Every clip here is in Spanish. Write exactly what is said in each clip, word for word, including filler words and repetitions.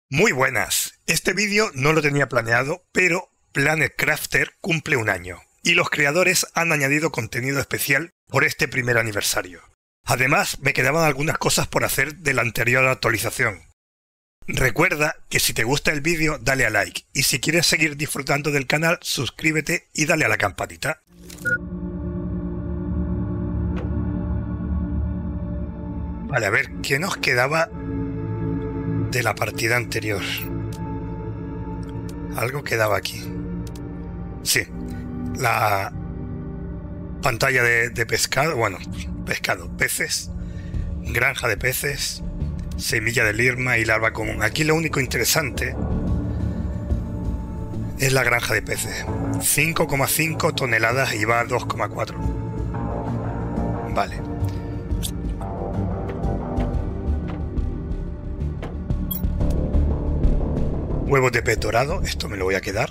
Muy buenas. Este vídeo no lo tenía planeado, pero Planet Crafter cumple un año y los creadores han añadido contenido especial por este primer aniversario. Además, me quedaban algunas cosas por hacer de la anterior actualización. Recuerda que si te gusta el vídeo, dale a like y si quieres seguir disfrutando del canal, suscríbete y dale a la campanita. Vale, a ver, ¿qué nos quedaba de la partida anterior? Algo quedaba aquí. Sí, la pantalla de, de pescado, bueno, pescado, peces, granja de peces, semilla de lirma y larva común. Aquí lo único interesante es la granja de peces. cinco coma cinco toneladas y va a dos coma cuatro. Vale. Huevos de pez dorado, esto me lo voy a quedar.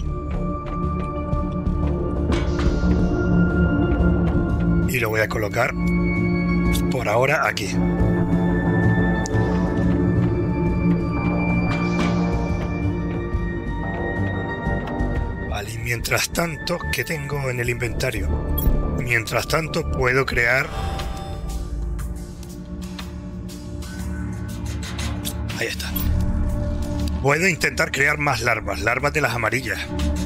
Y lo voy a colocar por ahora aquí. Vale, y mientras tanto, ¿qué tengo en el inventario? Mientras tanto puedo crear... Ahí está. Puedo intentar crear más larvas, larvas de las amarillas.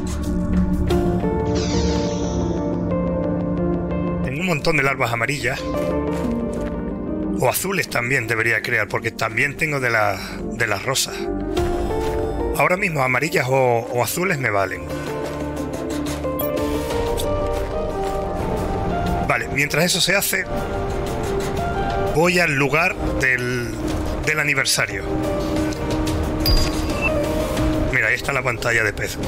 Tengo un montón de larvas amarillas. O azules también debería crear, porque también tengo de, la, de las rosas. Ahora mismo amarillas o, o azules me valen. Vale, mientras eso se hace, voy al lugar del, del aniversario. Mira, ahí está la pantalla de pez.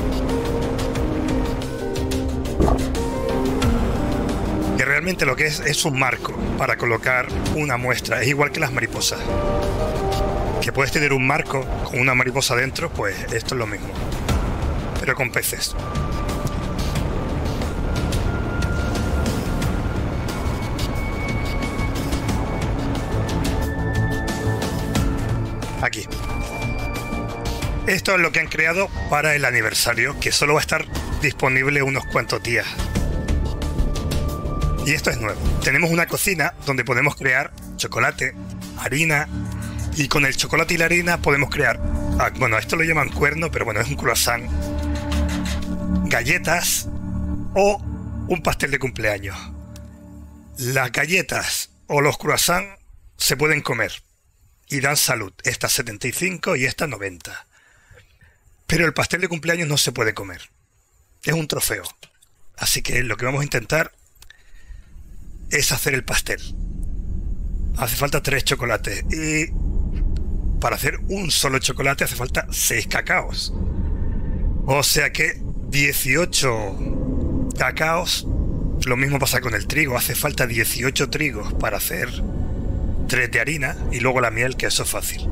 Que realmente lo que es es un marco para colocar una muestra. Es igual que las mariposas. Que puedes tener un marco con una mariposa dentro, pues esto es lo mismo. Pero con peces. Aquí. Esto es lo que han creado para el aniversario, que solo va a estar disponible unos cuantos días. Y esto es nuevo. Tenemos una cocina donde podemos crear chocolate, harina, y con el chocolate y la harina podemos crear, ah, bueno, esto lo llaman cuerno, pero bueno, es un croissant, galletas o un pastel de cumpleaños. Las galletas o los croissants se pueden comer y dan salud. Esta setenta y cinco y esta noventa. Pero el pastel de cumpleaños no se puede comer. Es un trofeo. Así que lo que vamos a intentar es hacer el pastel. Hace falta tres chocolates. Y para hacer un solo chocolate hace falta seis cacaos. O sea que dieciocho cacaos. Lo mismo pasa con el trigo. Hace falta dieciocho trigos para hacer tres de harina. Y luego la miel, que eso es fácil.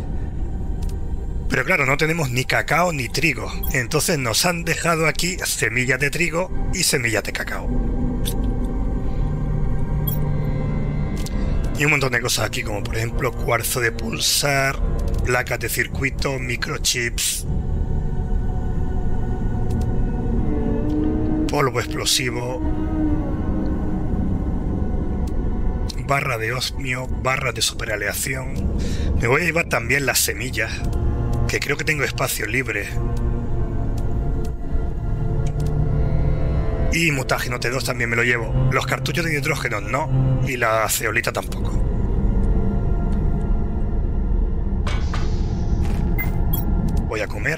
Pero claro, no tenemos ni cacao ni trigo. Entonces nos han dejado aquí semillas de trigo y semillas de cacao. Y un montón de cosas aquí, como por ejemplo cuarzo de pulsar, placas de circuito, microchips, polvo explosivo, barra de osmio, barras de superaleación. Me voy a llevar también las semillas, que creo que tengo espacio libre. Y mutágeno T dos también me lo llevo. Los cartuchos de nitrógeno no. Y la ceolita tampoco. Voy a comer.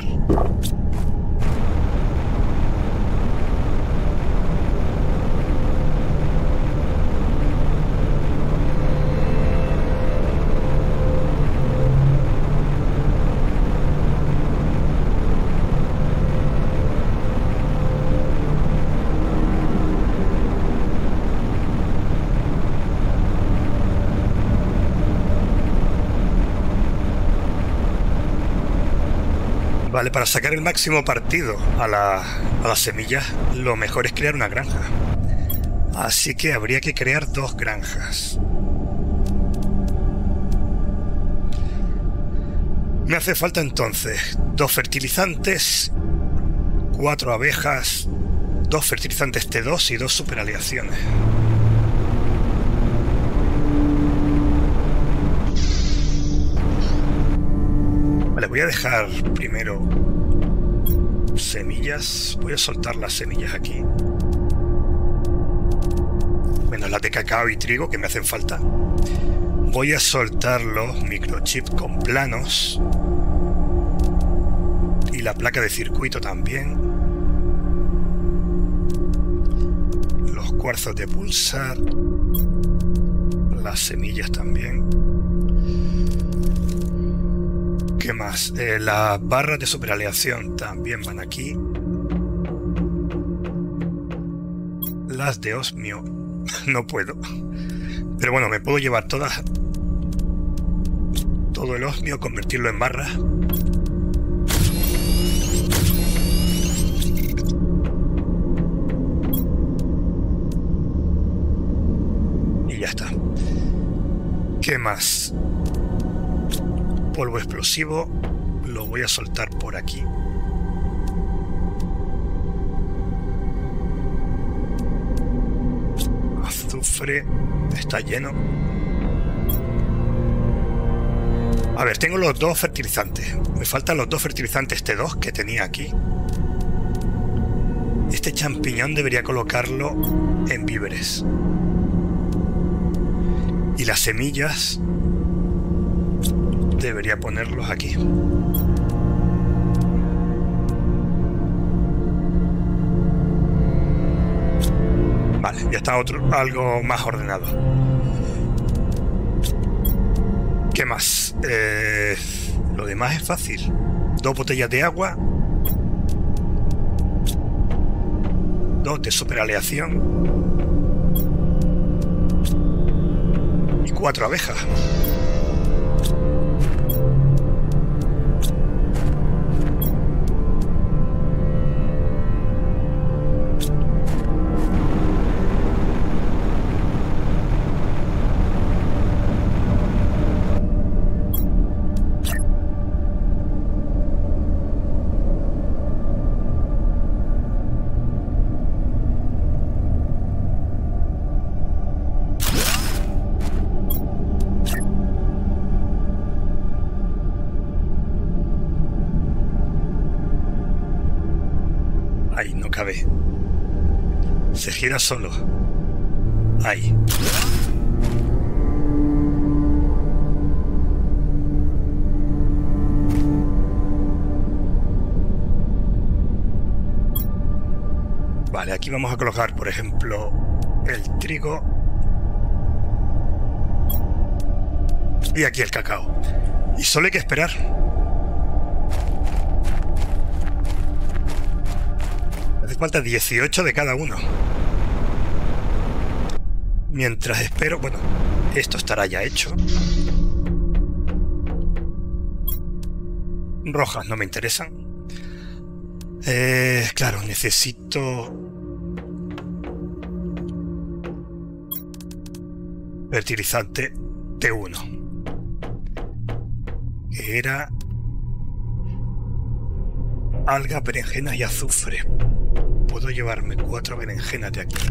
Vale, para sacar el máximo partido a, la, a las semillas, lo mejor es crear una granja. Así que habría que crear dos granjas. Me hace falta entonces dos fertilizantes, cuatro abejas, dos fertilizantes T dos y dos superaleaciones. Vale, voy a dejar primero semillas. Voy a soltar las semillas aquí. Menos las de cacao y trigo que me hacen falta. Voy a soltar los microchips con planos. Y la placa de circuito también. Los cuarzos de pulsar. Las semillas también. ¿Qué más? Eh, las barras de superaleación también van aquí. Las de osmio no puedo. Pero bueno, me puedo llevar todas. Todo el osmio, convertirlo en barras. Y ya está. ¿Qué más? Polvo explosivo. Lo voy a soltar por aquí. Azufre. Está lleno. A ver, tengo los dos fertilizantes. Me faltan los dos fertilizantes T dos que tenía aquí. Este champiñón debería colocarlo en víveres. Y las semillas debería ponerlos aquí. Vale, ya está otro, algo más ordenado. ¿Qué más? Eh, lo demás es fácil. Dos botellas de agua. Dos de superaleación. Y cuatro abejas. Ahí, no cabe. Se gira solo. Ahí. Vale, aquí vamos a colocar, por ejemplo, el trigo. Y aquí el cacao. Y solo hay que esperar. Hace falta dieciocho de cada uno. Mientras espero... Bueno, esto estará ya hecho. Rojas no me interesan. Eh, claro, necesito... fertilizante T uno. Que era... algas, berenjenas y azufre. Puedo llevarme cuatro berenjenas de aquí.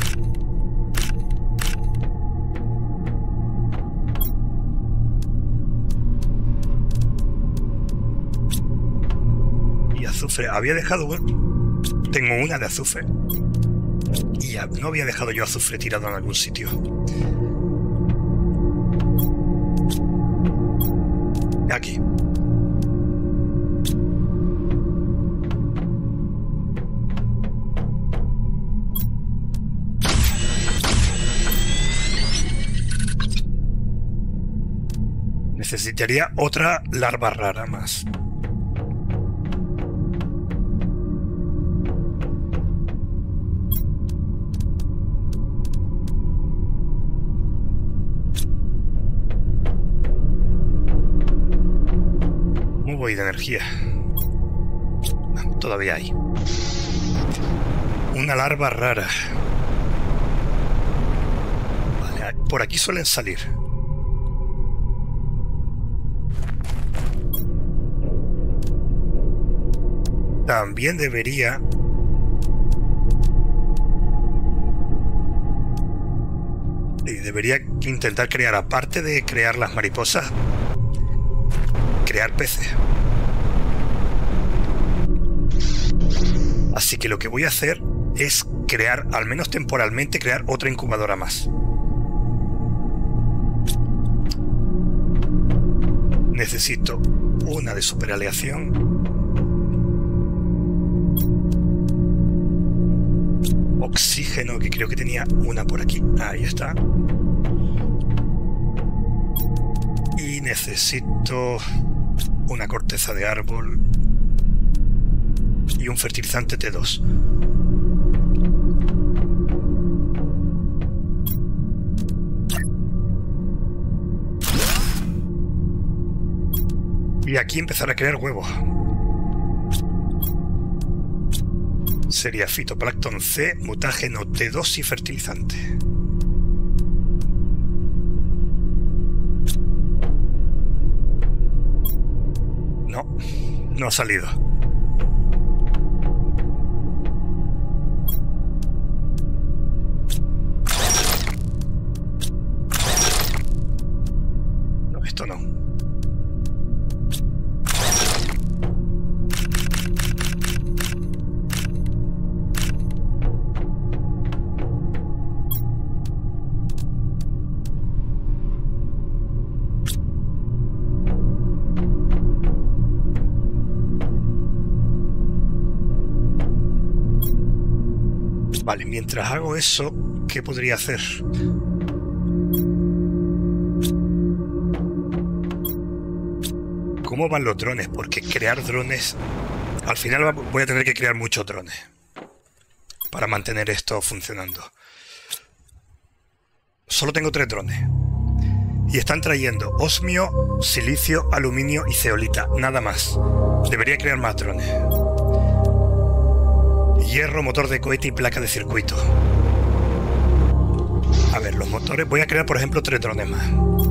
Y azufre. Había dejado... Bueno, tengo una de azufre. Y no había dejado yo azufre tirado en algún sitio. Aquí. Necesitaría otra larva rara más. ¿Cómo voy de energía? Todavía hay. Una larva rara. Vale, por aquí suelen salir. También debería... Y debería intentar crear, aparte de crear las mariposas, crear peces. Así que lo que voy a hacer es crear, al menos temporalmente, crear otra incubadora más. Necesito una de superaleación. Oxígeno, que creo que tenía una por aquí. Ahí está. Y necesito una corteza de árbol y un fertilizante T dos. Y aquí empezar a crear huevos. Sería fitoplancton C, mutágeno T dos y fertilizante. No, no ha salido. No, esto no. Vale, mientras hago eso, ¿qué podría hacer? ¿Cómo van los drones? Porque crear drones... Al final voy a tener que crear muchos drones para mantener esto funcionando. Solo tengo tres drones. Y están trayendo osmio, silicio, aluminio y zeolita. Nada más. Debería crear más drones. Hierro, motor de cohete y placa de circuito. A ver, los motores... Voy a crear, por ejemplo, tres drones más.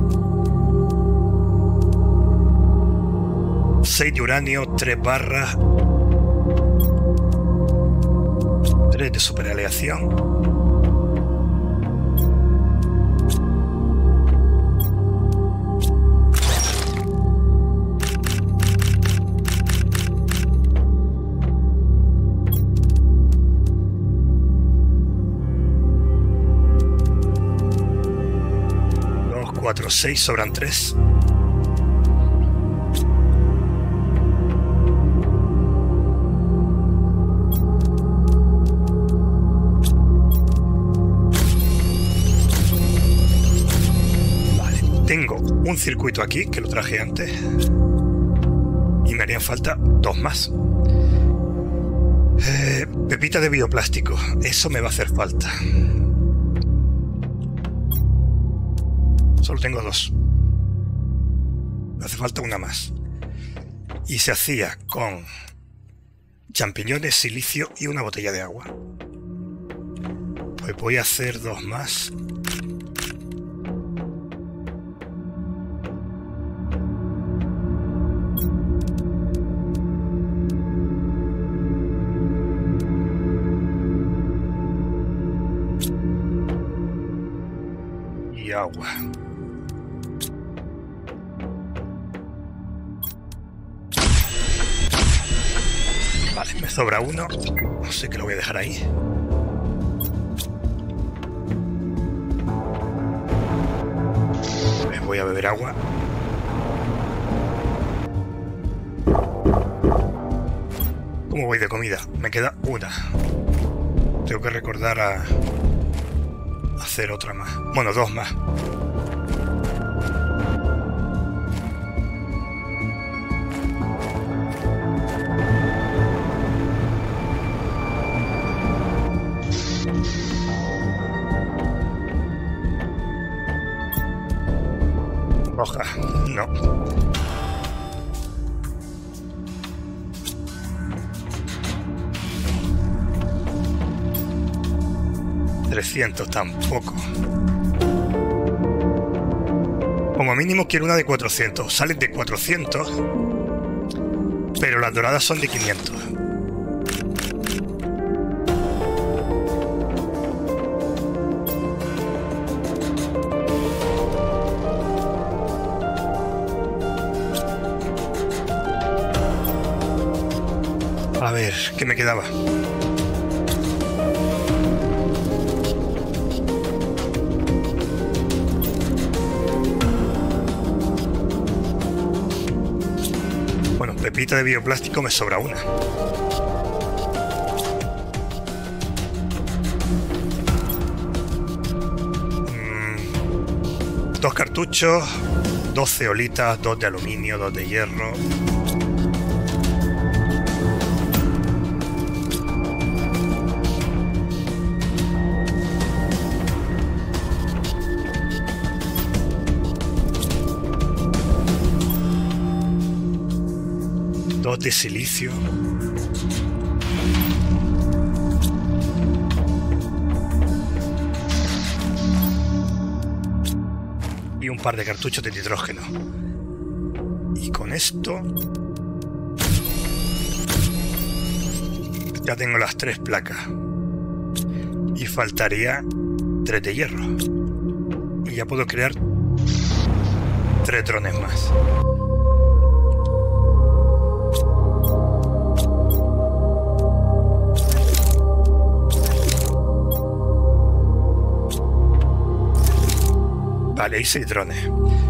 seis de uranio, tres barras, tres de superaleación. cuatro, seis, sobran tres. Vale, tengo un circuito aquí que lo traje antes y me harían falta dos más. Eh, pepita de bioplástico, eso me va a hacer falta. Solo tengo dos. Me hace falta una más. Y se hacía con champiñones, silicio y una botella de agua. Pues voy a hacer dos más. Y agua. Vale, me sobra uno. No sé, que lo voy a dejar ahí. Me voy a beber agua. ¿Cómo voy de comida? Me queda una. Tengo que recordar a hacer otra más. Bueno, dos más. Roja, no. trescientos tampoco. Como mínimo quiero una de cuatrocientos. Salen de cuatrocientos, pero las doradas son de quinientos. A ver, ¿qué me quedaba? Bueno, pepita de bioplástico me sobra una. Mm, dos cartuchos, dos ceolitas, dos de aluminio, dos de hierro. Dos de silicio. Y un par de cartuchos de nitrógeno. Y con esto ya tengo las tres placas. Y faltaría tres de hierro. Y ya puedo crear tres drones más. Vale, hay seis drones.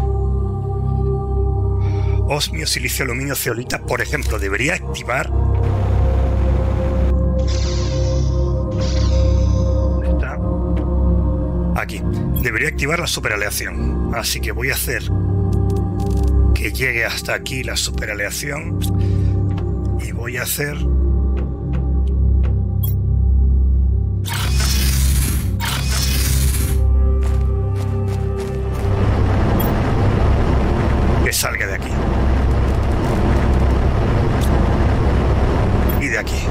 Osmio, silicio, aluminio, ceolita, por ejemplo, debería activar... ¿Dónde está? Aquí. Debería activar la superaleación. Así que voy a hacer que llegue hasta aquí la superaleación. Y voy a hacer... salga de aquí y de aquí.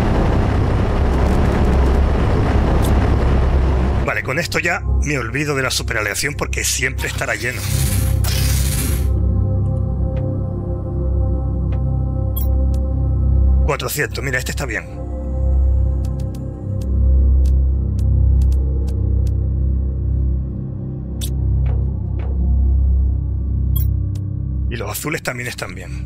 Vale, con esto ya me olvido de la superaleación porque siempre estará lleno. cuatrocientos, mira, este está bien. Y los azules también están bien.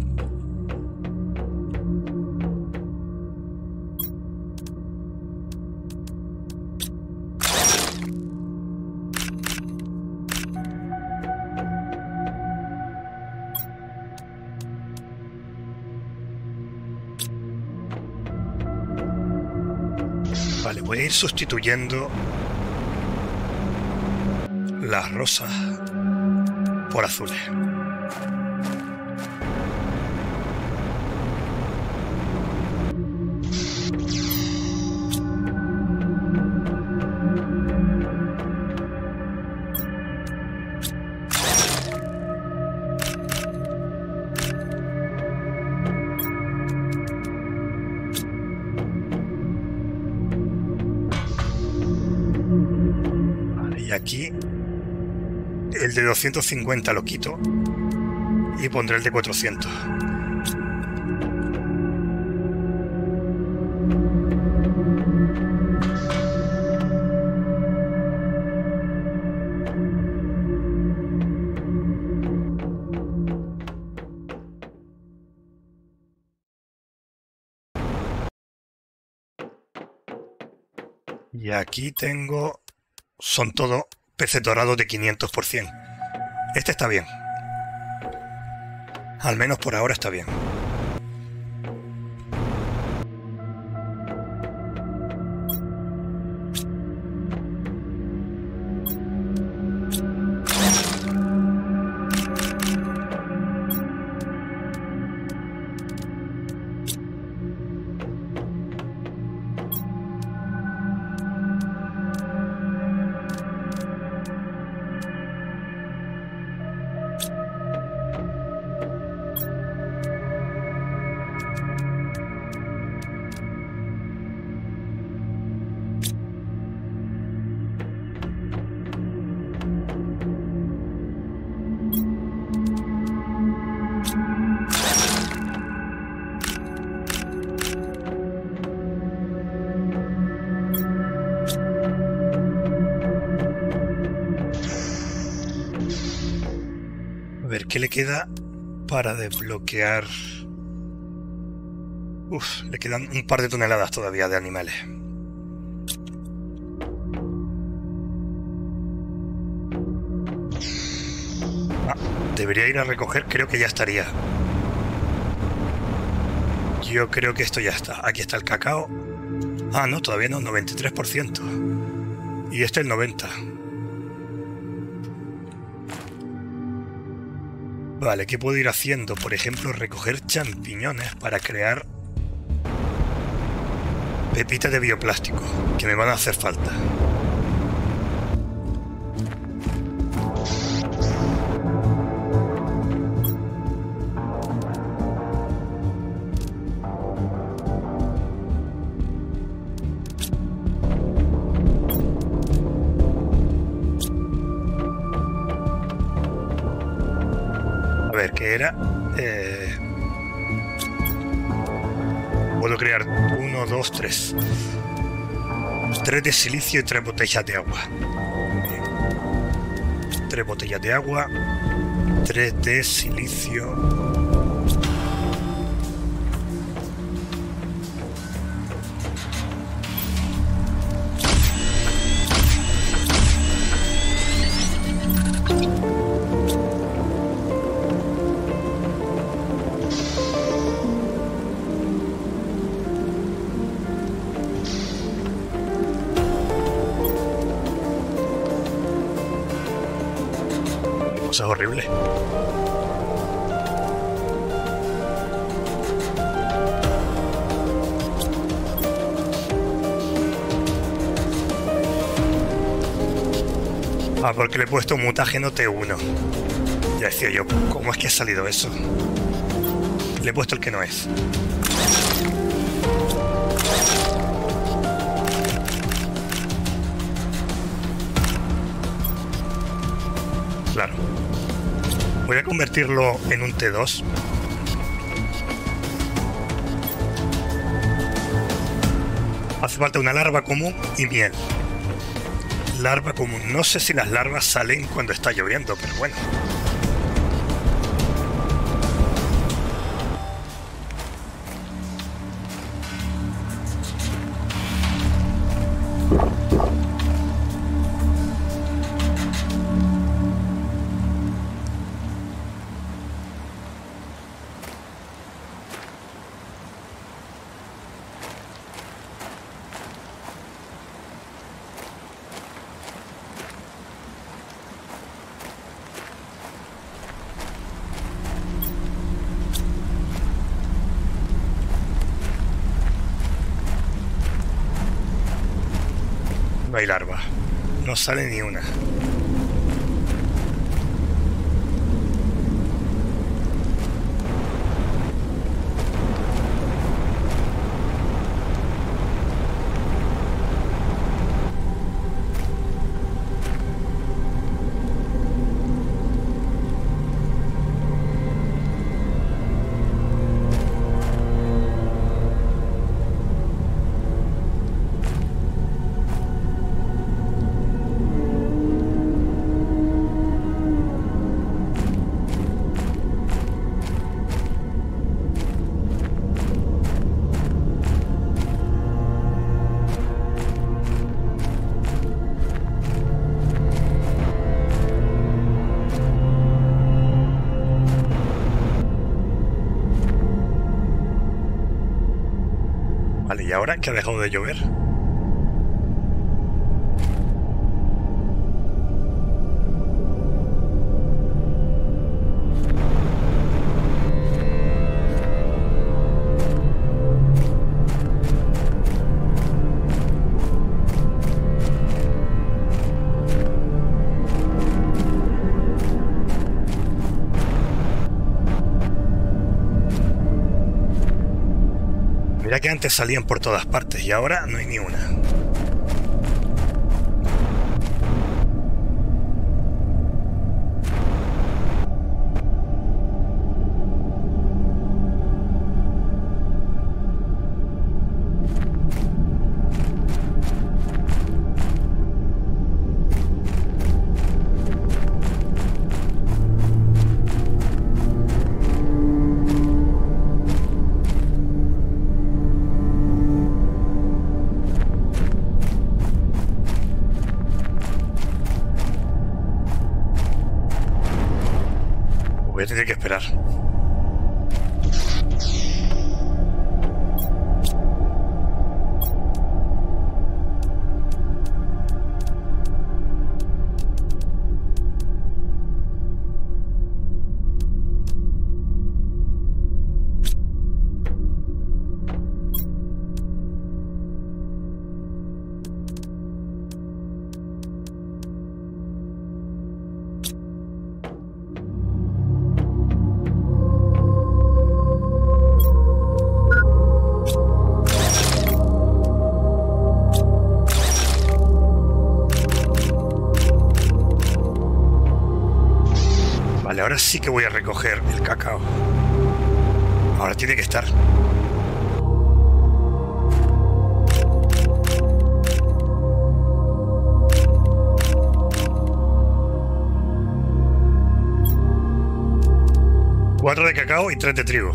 Vale, voy a ir sustituyendo las rosas por azules. Y aquí el de doscientos cincuenta lo quito y pondré el de cuatrocientos. Y aquí tengo... Son todos peces dorados de quinientos por ciento. Este está bien. Al menos por ahora está bien. A ver, ¿qué le queda para desbloquear? Uf, le quedan un par de toneladas todavía de animales. Ah, debería ir a recoger, creo que ya estaría. Yo creo que esto ya está. Aquí está el cacao. Ah, no, todavía no, noventa y tres por ciento. Y este el noventa por ciento. Vale, ¿qué puedo ir haciendo? Por ejemplo, recoger champiñones para crear pepitas de bioplástico, que me van a hacer falta. A ver, ¿qué era? Eh... Puedo crear uno, dos, tres. Tres de silicio y tres botellas de agua. Bien. Tres botellas de agua. Tres de silicio. Es horrible. Ah, porque le he puesto mutágeno T uno. Ya decía yo, ¿cómo es que ha salido eso? Le he puesto el que no es. Claro. Voy a convertirlo en un T dos. Hace falta una larva común y miel. Larva común. No sé si las larvas salen cuando está lloviendo, pero bueno. No hay larva. No sale ni una. Vale, ¿y ahora que ha dejado de llover? Mira que antes salían por todas partes y ahora no hay ni una. a tener que esperar. Ahora sí que voy a recoger el cacao. Ahora tiene que estar. Cuatro de cacao y tres de trigo.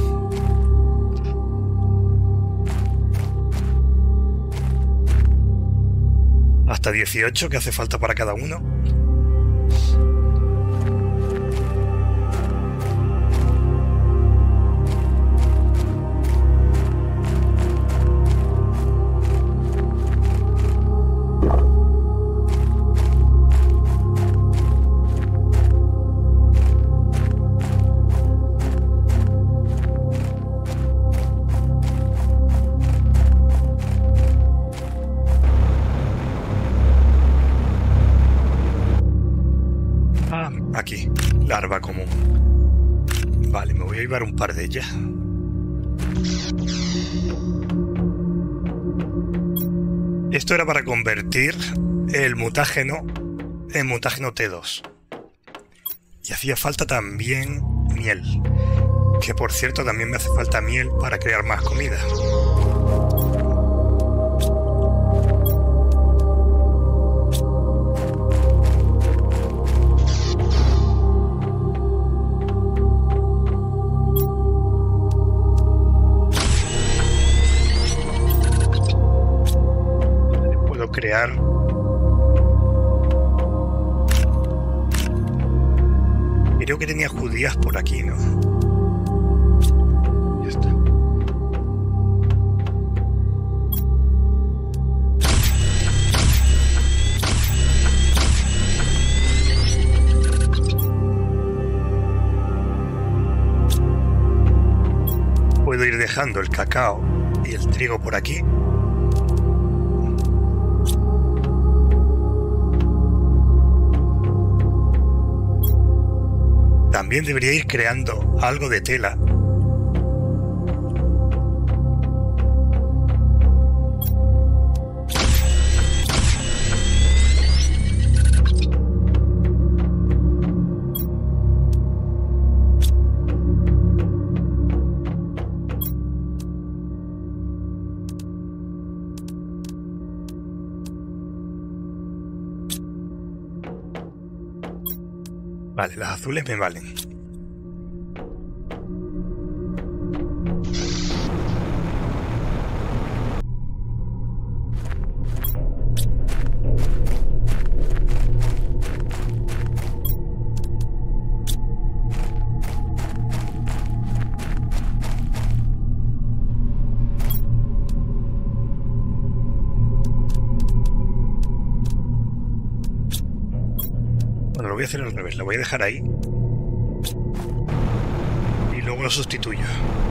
Hasta dieciocho que hace falta para cada uno. Aquí, larva común. Vale, me voy a llevar un par de ellas. Esto era para convertir el mutágeno en mutágeno T dos. Y hacía falta también miel. Que por cierto también me hace falta miel para crear más comida. Crear creo que tenía judías por aquí, ¿no? Ya está. Puedo ir dejando el cacao y el trigo por aquí. También debería ir creando algo de tela. Vale, las azules me valen. Bueno, lo voy a hacer al revés, lo voy a dejar ahí y luego lo sustituyo.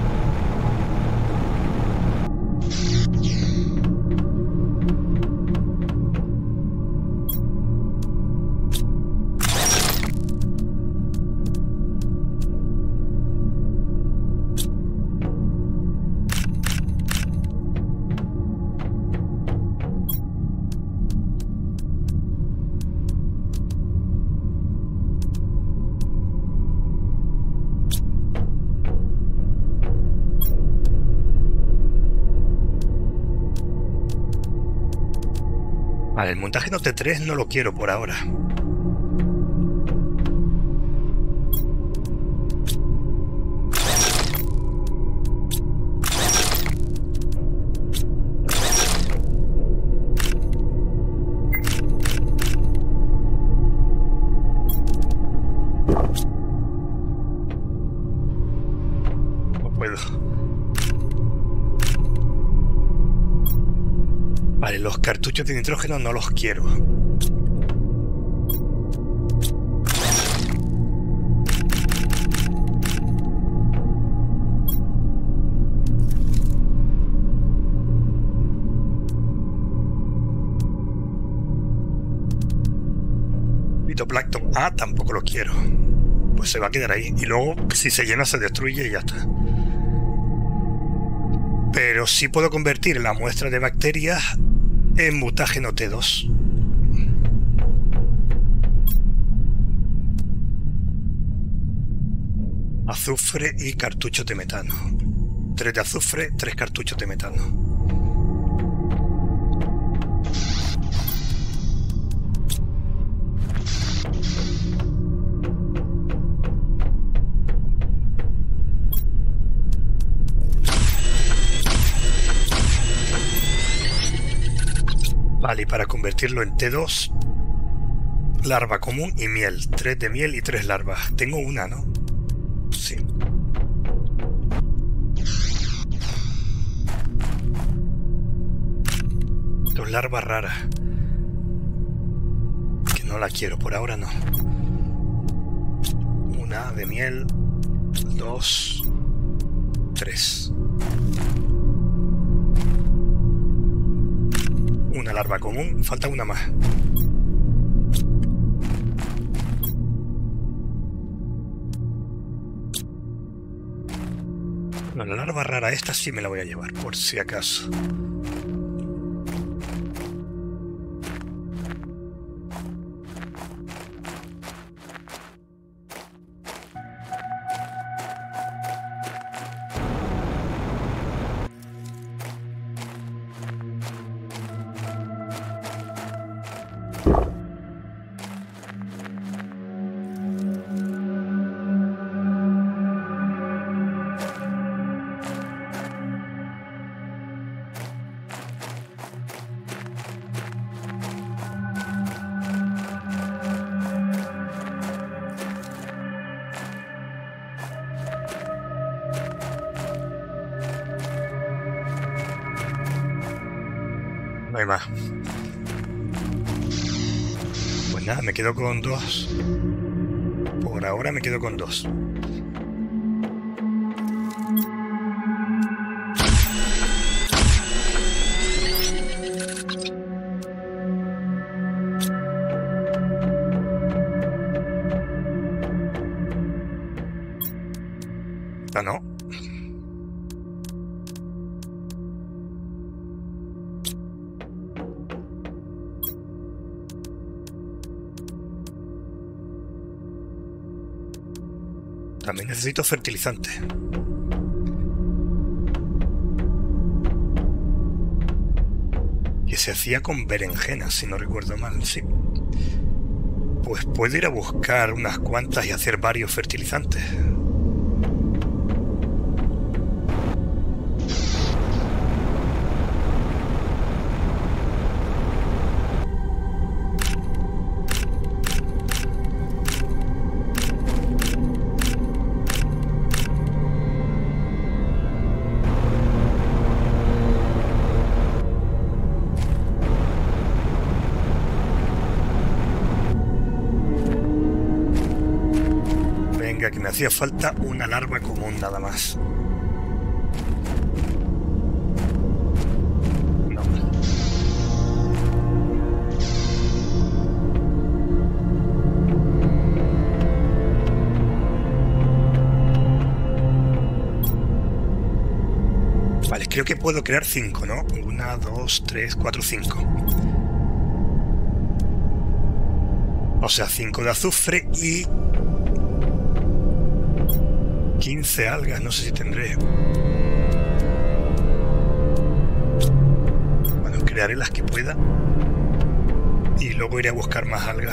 Vale, el mutágeno T tres no lo quiero por ahora. Vale, los cartuchos de nitrógeno no los quiero. Fitoplancton A tampoco lo quiero. Pues se va a quedar ahí. Y luego, si se llena, se destruye y ya está. Pero sí puedo convertir la muestra de bacterias en mutágeno T dos. Azufre y cartuchos de metano. Tres de azufre, tres cartuchos de metano. Vale, y para convertirlo en T dos, larva común y miel. Tres de miel y tres larvas. Tengo una, ¿no? Sí. Dos larvas raras. Que no la quiero, por ahora no. Una de miel. Dos. Tres. Una larva común, falta una más. No, la larva rara esta sí me la voy a llevar, por si acaso. No hay más. Pues nada, me quedo con dos. Por ahora me quedo con dos. Ah, no. También necesito fertilizante. Que se hacía con berenjenas, si no recuerdo mal, sí. Pues puedo ir a buscar unas cuantas y hacer varios fertilizantes. Que me hacía falta una larva común nada más. No. Vale, creo que puedo crear cinco, ¿no? Una, dos, tres, cuatro, cinco. O sea, cinco de azufre y quince algas, no sé si tendré. Bueno, crearé las que pueda y luego iré a buscar más algas.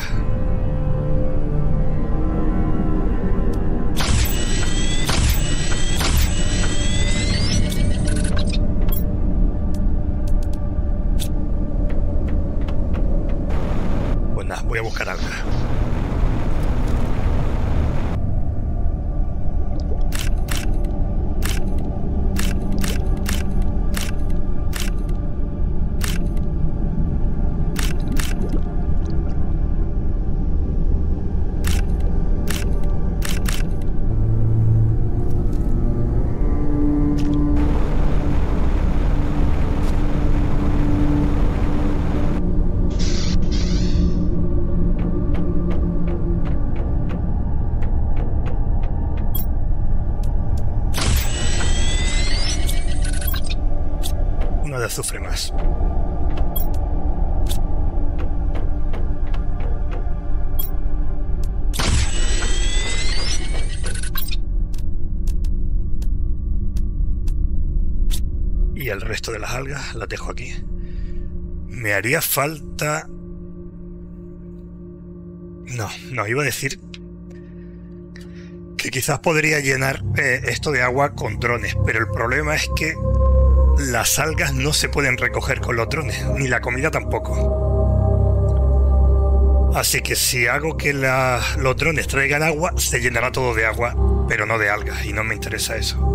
Pues nada, voy a buscar algas. Uno de azufre más. Y el resto de las algas las dejo aquí. Me haría falta... No, no, iba a decir que quizás podría llenar eh, esto de agua con drones, pero el problema es que las algas no se pueden recoger con los drones, ni la comida tampoco. Así que si hago que la, los drones traigan agua, se llenará todo de agua, pero no de algas, y no me interesa eso.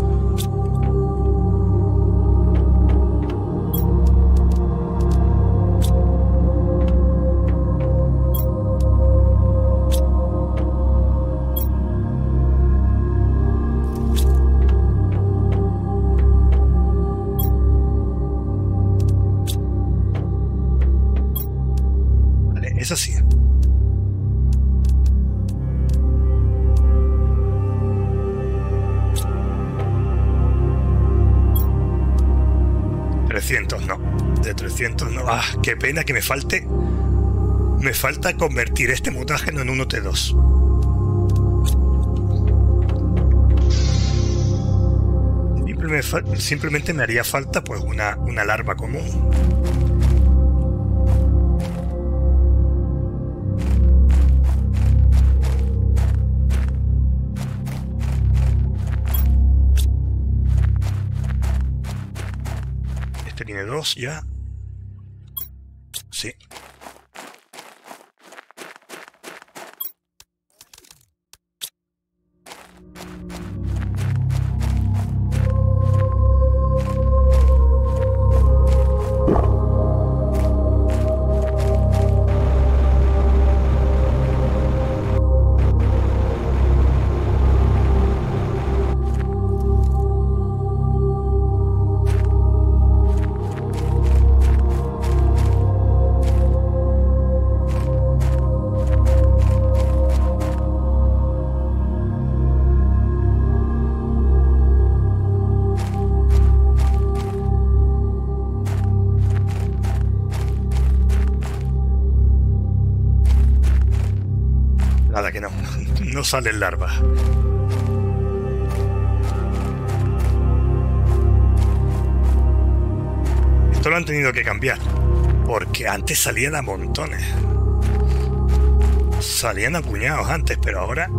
Es así. trescientos no. De trescientos no. Ah, qué pena que me falte. Me falta convertir este mutágeno en uno T dos. Simplemente, simplemente me haría falta pues una, una larva común. Tiene dos ya. Sí. Nada, que no, no salen larvas. Esto lo han tenido que cambiar, porque antes salían a montones. Salían a puñados antes, pero ahora...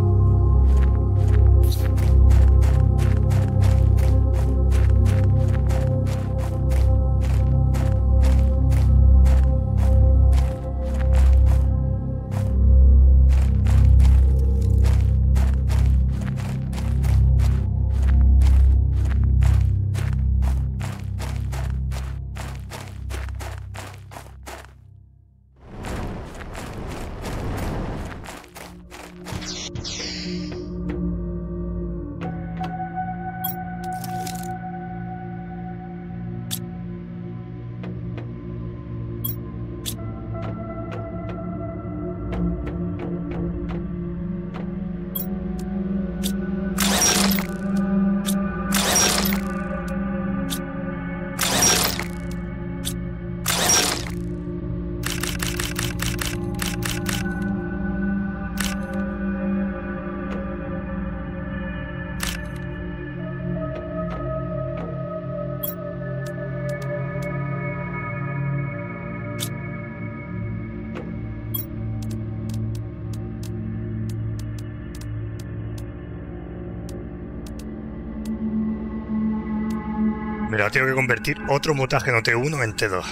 Me la tengo que convertir otro mutágeno T uno en T dos.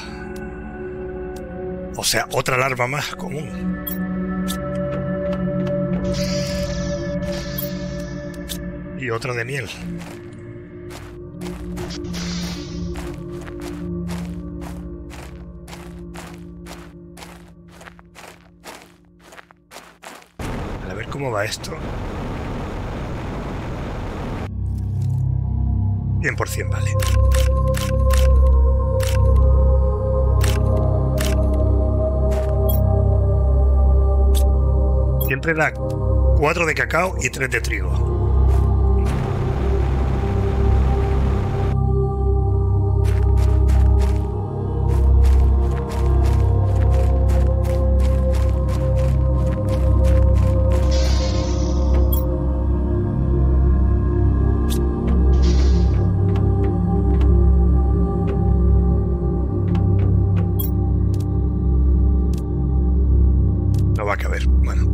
O sea, otra larva más común. Y otra de miel. A ver cómo va esto. cien por cien vale. Siempre da cuatro de cacao y tres de trigo.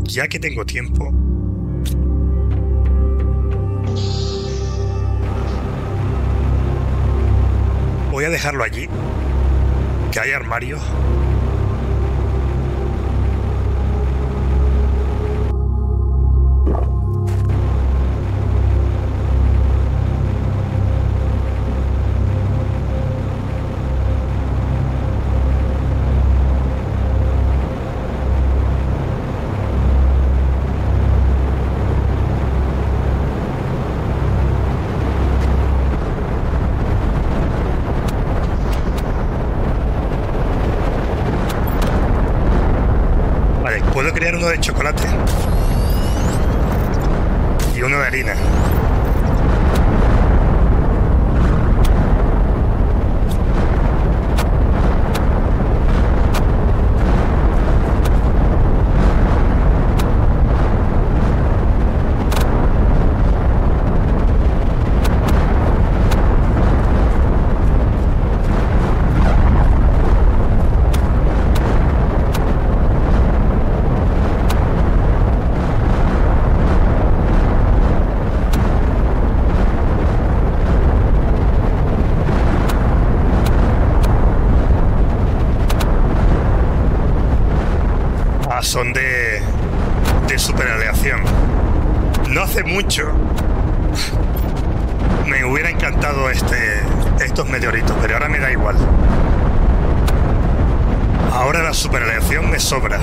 ya que tengo tiempo, voy a dejarlo allí, que hay armarios. Puedo crear uno de chocolate y uno de harina. Son de, de superaleación. No hace mucho me hubiera encantado este, estos meteoritos, pero ahora me da igual. Ahora la superaleación me sobra.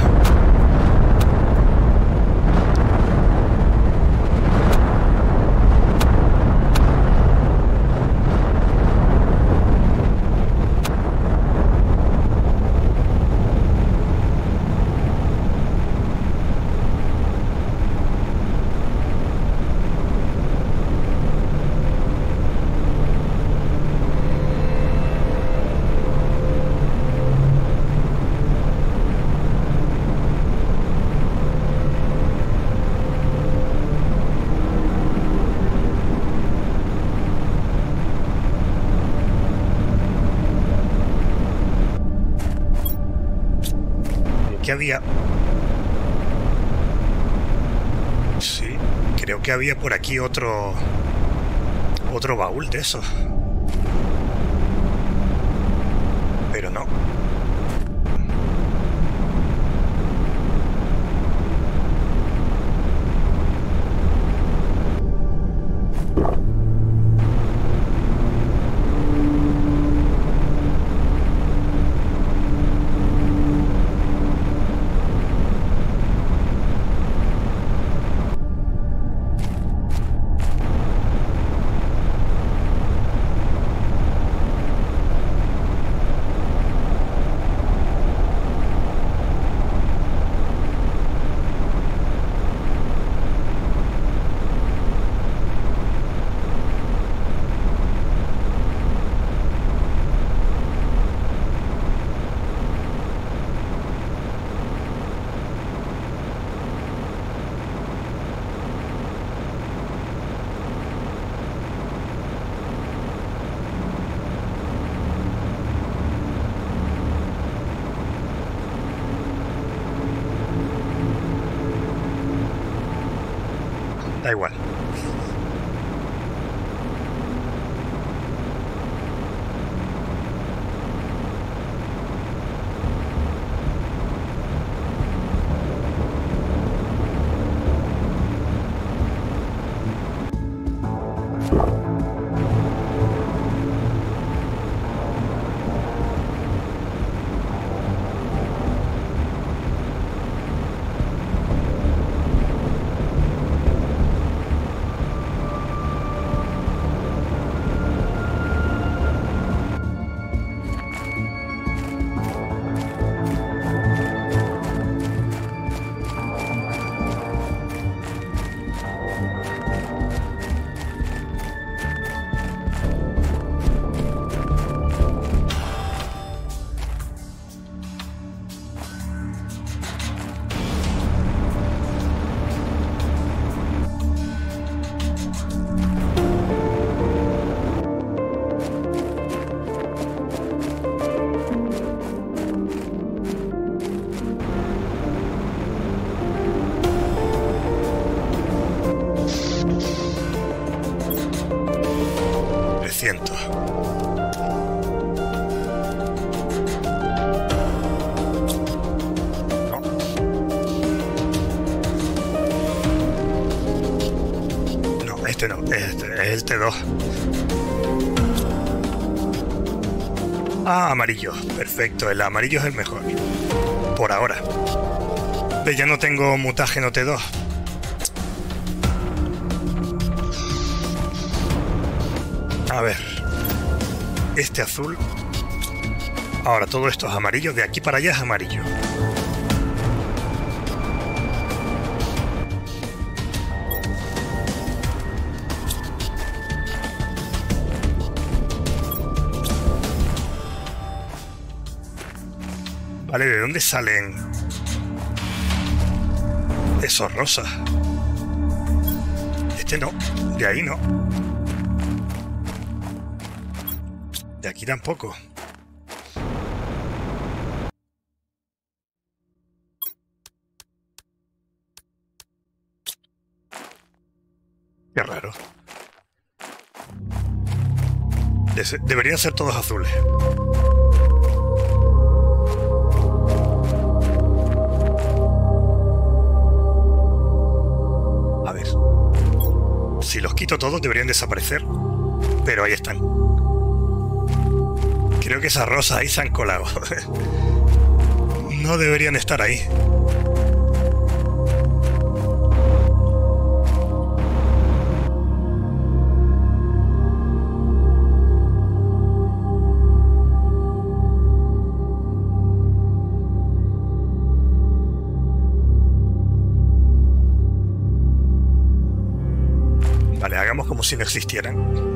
Que había... Sí, creo que había por aquí otro... Otro baúl de esos. Pero no. Da igual. este no, este es el T dos. Ah, amarillo. Perfecto, el amarillo es el mejor. Por ahora. Ve, ya no tengo mutágeno T dos. A ver. Este azul. Ahora todo esto es amarillo. De aquí para allá es amarillo. Vale, ¿de dónde salen esos rosas? Este no, de ahí no. De aquí tampoco. Qué raro. De- deberían ser todos azules. A ver. Si los quito todos deberían desaparecer. Pero ahí están. Creo que esas rosas ahí se han colado. No deberían estar ahí. Vale, hagamos como si no existieran.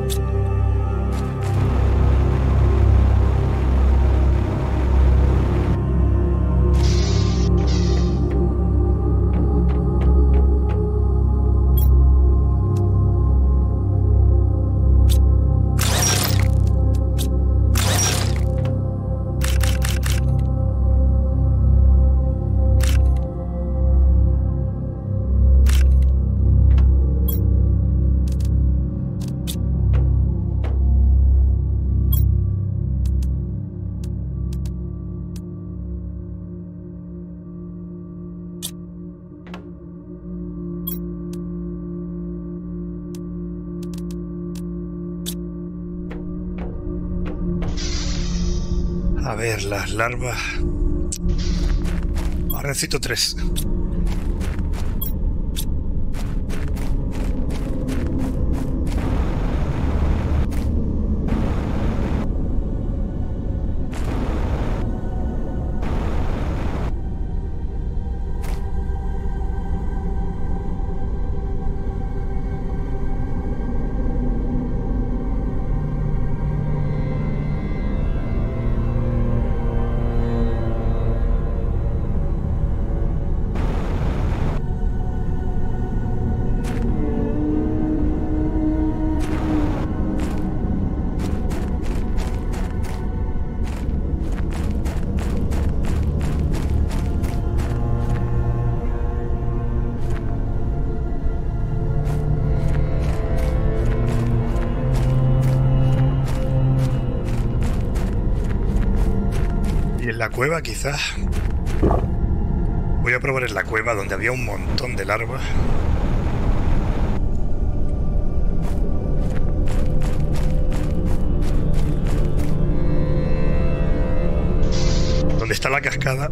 A ver, las larvas. Ahora necesito tres. Y en la cueva quizás. Voy a probar en la cueva donde había un montón de larvas. ¿Dónde está la cascada?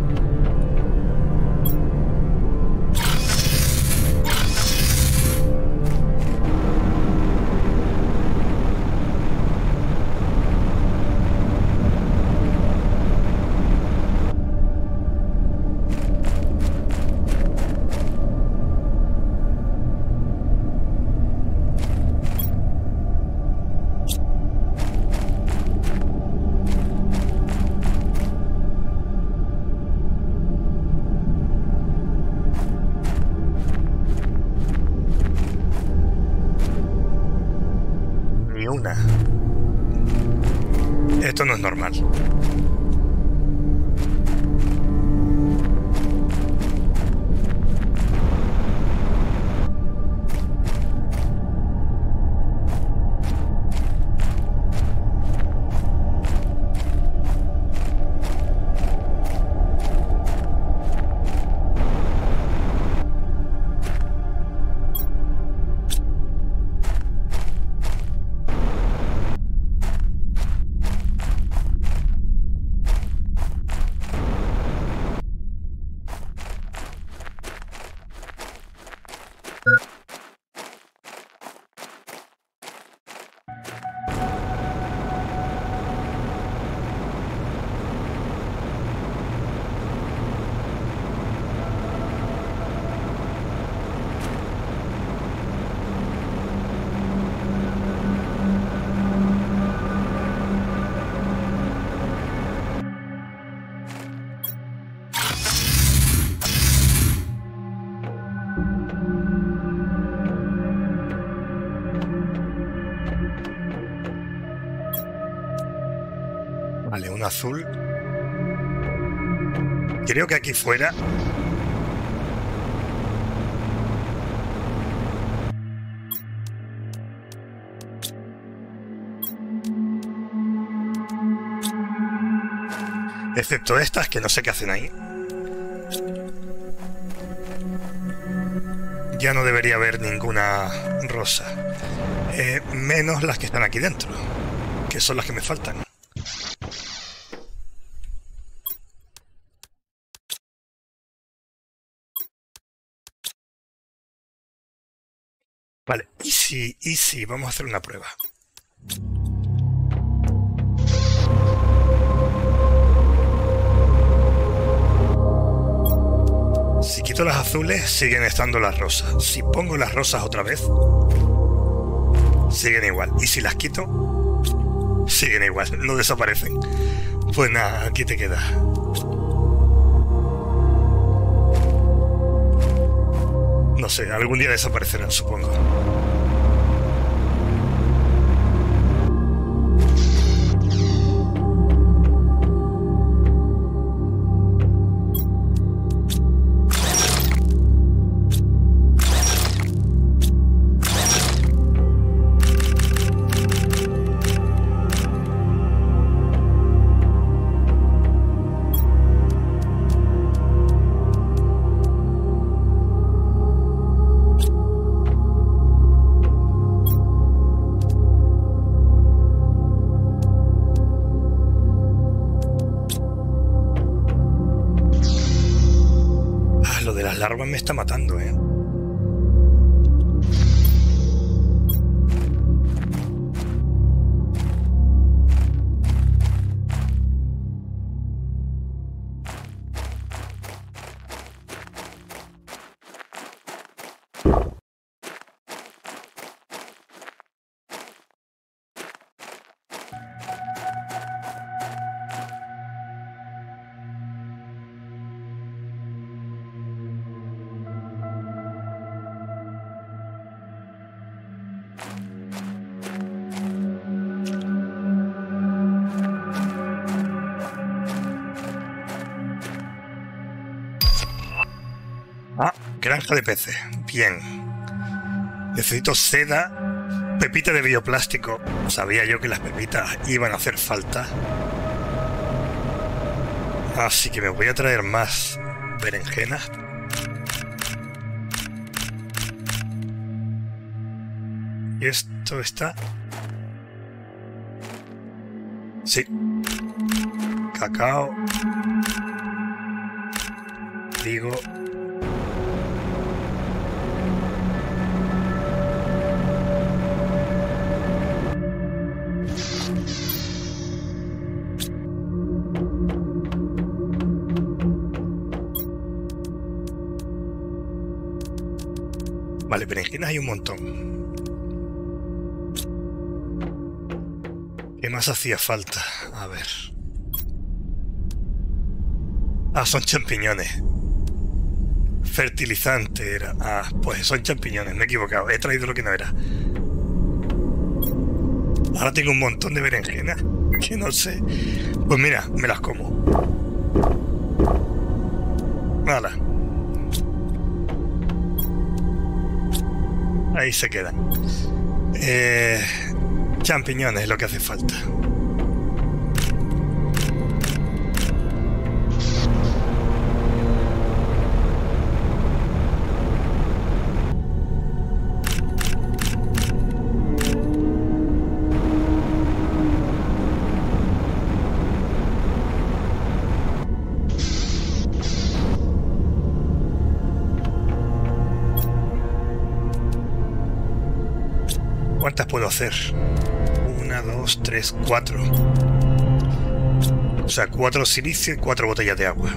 Ni una. Esto no es normal. Vale, un azul. Creo que aquí fuera... Excepto estas, que no sé qué hacen ahí. Ya no debería haber ninguna rosa. Eh, menos las que están aquí dentro, que son las que me faltan. Vale, y si, y si, vamos a hacer una prueba. Si quito las azules, siguen estando las rosas. Si pongo las rosas otra vez, siguen igual. Y si las quito, siguen igual, no desaparecen. Pues nada, aquí te queda. No sé, algún día desaparecerán, supongo. Larva me está matando, ¿eh? Ah, granja de peces. Bien. Necesito seda, pepita de bioplástico. Sabía yo que las pepitas iban a hacer falta. Así que me voy a traer más berenjenas. Y esto está... Sí. Cacao. Trigo. Vale, berenjenas hay un montón. ¿Qué más hacía falta? A ver. Ah, son champiñones. Fertilizante era. Ah, pues son champiñones, me he equivocado. He traído lo que no era. Ahora tengo un montón de berenjenas que no sé. Pues mira, me las como. Hala. Ahí se quedan. Eh, champiñones es lo que hace falta. ¿Cuántas puedo hacer? Una, dos, tres, cuatro. O sea, cuatro silicio y cuatro botellas de agua.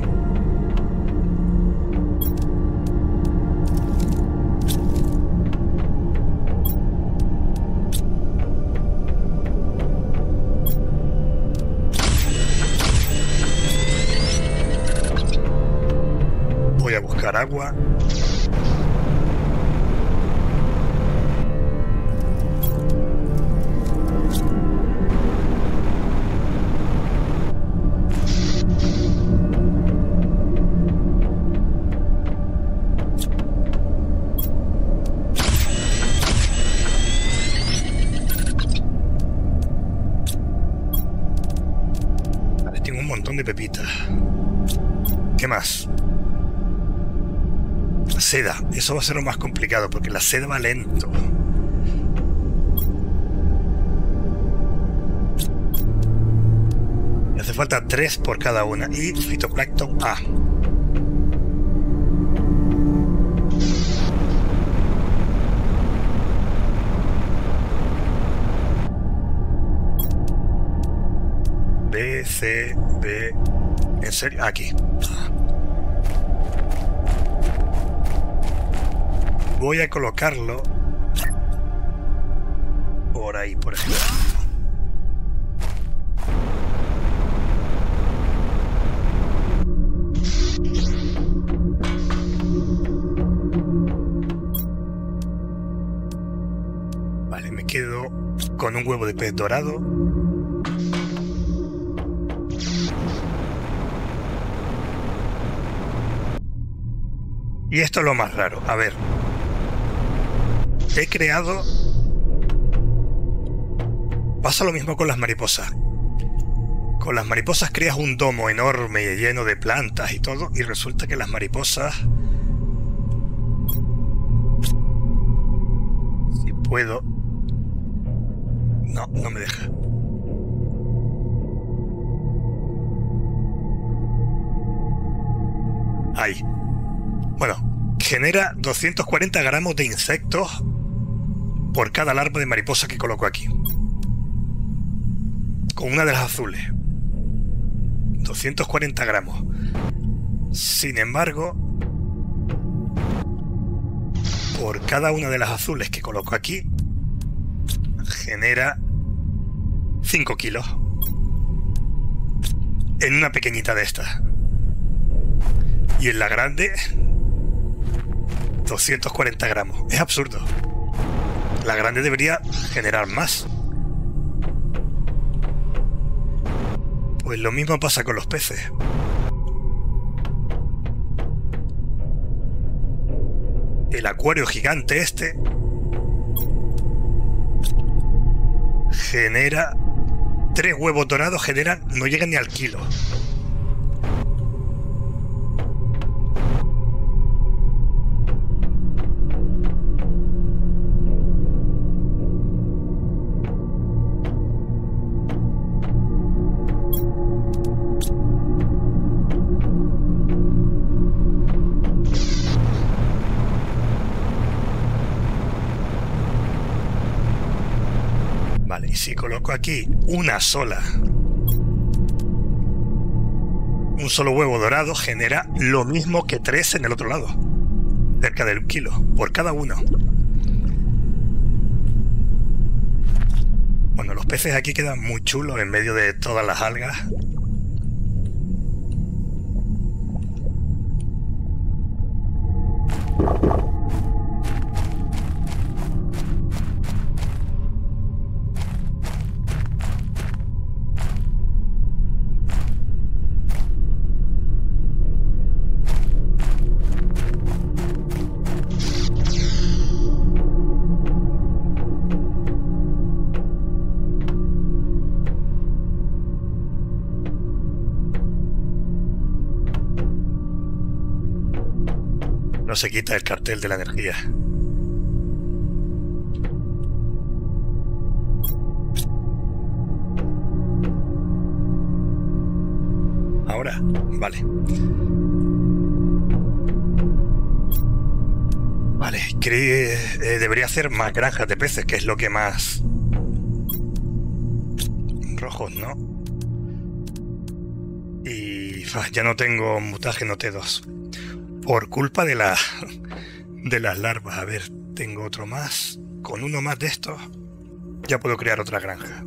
Voy a buscar agua. tengo un montón de pepitas. ¿Qué más? Seda. Eso va a ser lo más complicado porque la seda va lento. Me hace falta tres por cada una. Y fitoplancton A. B, C, B... ¿En serio? Aquí. Voy a colocarlo por ahí, por ejemplo. Vale, me quedo con un huevo de pez dorado. Y esto es lo más raro. A ver. He creado... Pasa lo mismo con las mariposas. Con las mariposas creas un domo enorme y lleno de plantas y todo. Y resulta que las mariposas... Si puedo... No, no me deja. Ahí. Bueno, genera doscientos cuarenta gramos de insectos por cada larva de mariposa que coloco aquí. Con una de las azules. doscientos cuarenta gramos. Sin embargo, por cada una de las azules que coloco aquí, genera cinco kilos. En una pequeñita de estas. Y en la grande... doscientos cuarenta gramos. Es absurdo. La grande debería generar más. Pues lo mismo pasa con los peces. El acuario gigante este genera tres huevos dorados, generan, no llegan ni al kilo. Vale, y si coloco aquí una sola, un solo huevo dorado, genera lo mismo que tres en el otro lado, cerca del kilo por cada uno. Bueno, los peces aquí quedan muy chulos en medio de todas las algas. No se quita el cartel de la energía. Ahora, vale. Vale, creo que eh, debería hacer más granjas de peces, que es lo que más... Rojos, ¿no? Y ah, ya no tengo mutágeno T dos. Por culpa de, la, de las larvas. A ver, tengo otro más. Con uno más de estos ya puedo crear otra granja.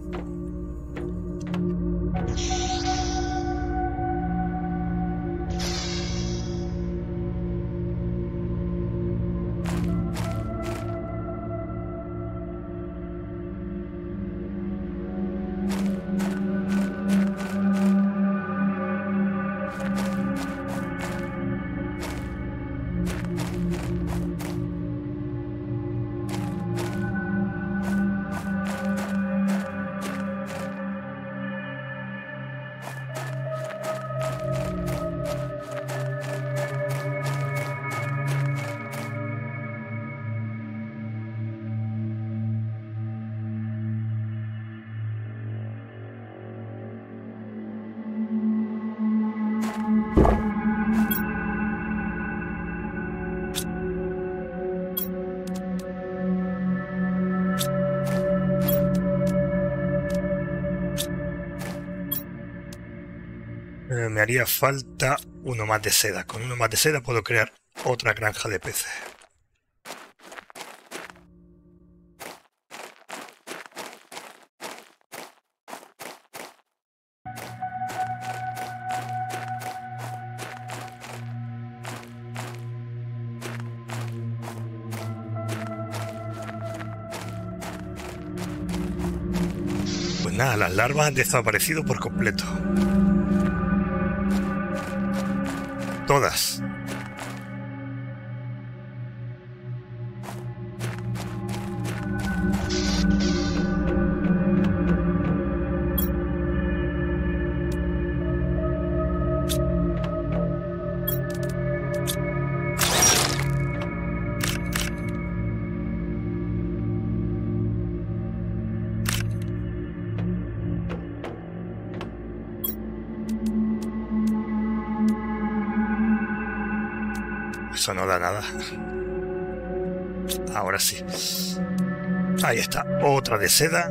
Eh, me haría falta uno más de seda. Con uno más de seda puedo crear otra granja de peces. Pues nada, las larvas han desaparecido por completo. Todas. Eso no da nada. Ahora sí. Ahí está. Otra de seda.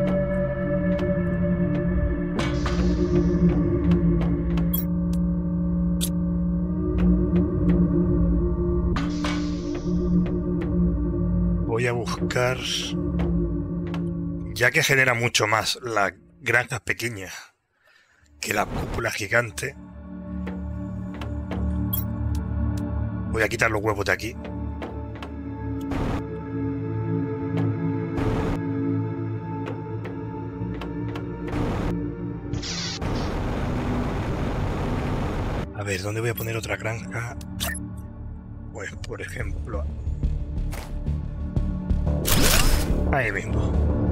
Voy a buscar... Ya que genera mucho más las granjas pequeñas que la cúpula gigante, voy a quitar los huevos de aquí. A ver, ¿dónde voy a poner otra granja? Pues, por ejemplo... ahí mismo.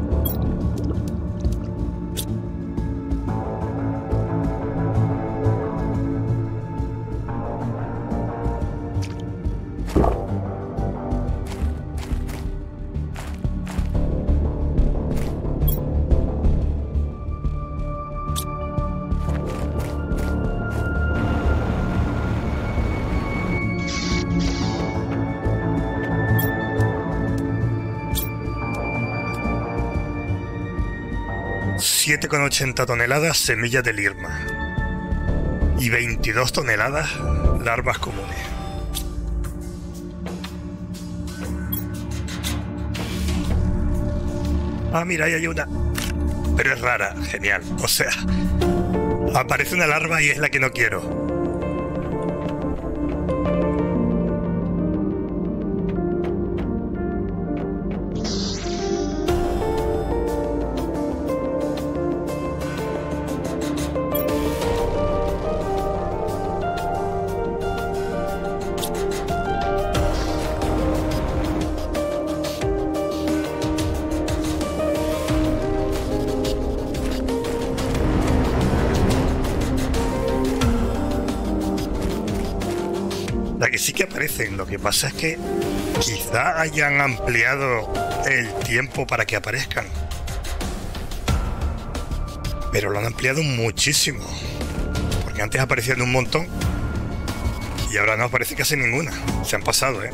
siete coma ochenta toneladas semillas de lirma y veintidós toneladas larvas comunes. Ah, mira, ahí hay una. Pero es rara, genial. O sea, aparece una larva y es la que no quiero. La que sí que aparecen, lo que pasa es que quizá hayan ampliado el tiempo para que aparezcan, pero lo han ampliado muchísimo, porque antes aparecían un montón y ahora no aparece casi ninguna. Se han pasado, ¿eh?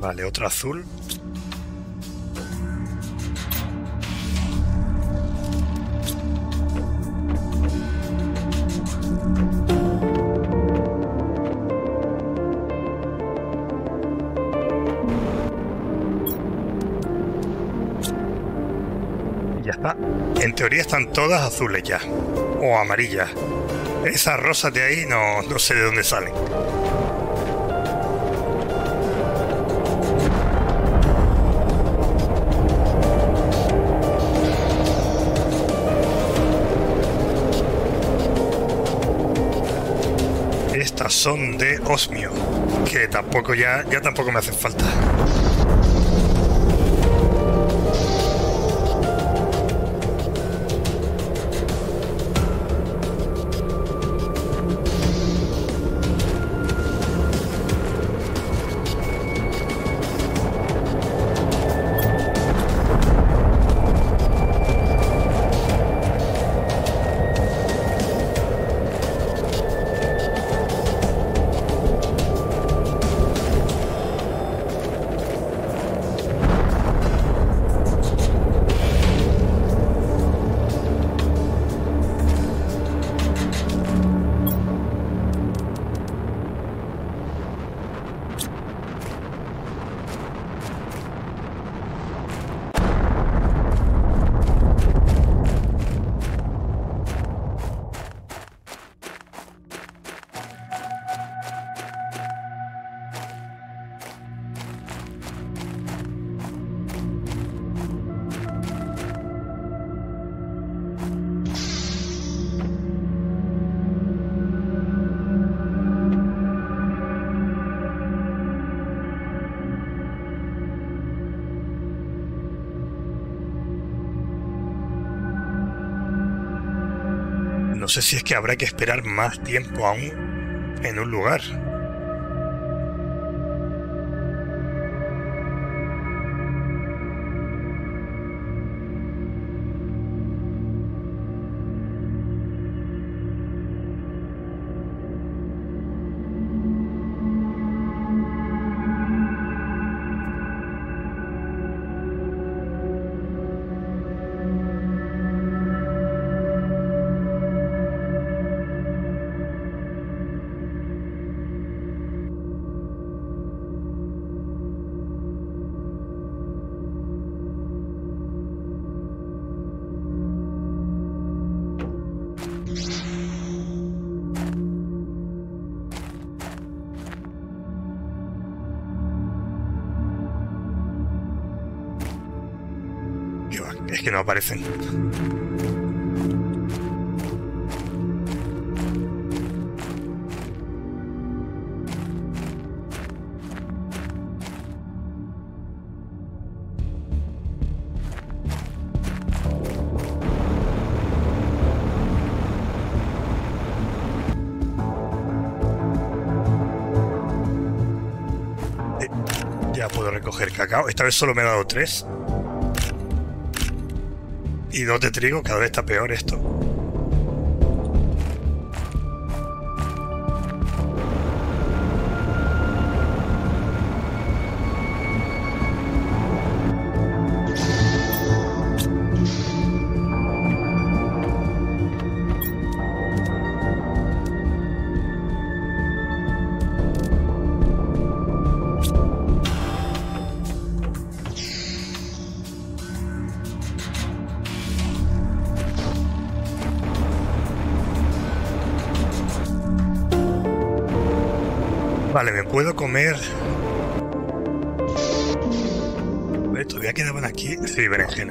Vale, otro azul. Y ya está. En teoría están todas azules ya. O amarillas. Esas rosas de ahí no, no sé de dónde salen. Estas son de osmio, que tampoco ya, ya tampoco me hacen falta. No sé si es que habrá que esperar más tiempo aún en un lugar. Es que no aparecen. Eh, ya puedo recoger cacao. Esta vez solo me he dado tres. Y dos de trigo, cada vez está peor esto. Vale, me puedo comer... Vale, todavía quedaban aquí... Sí, berenjena.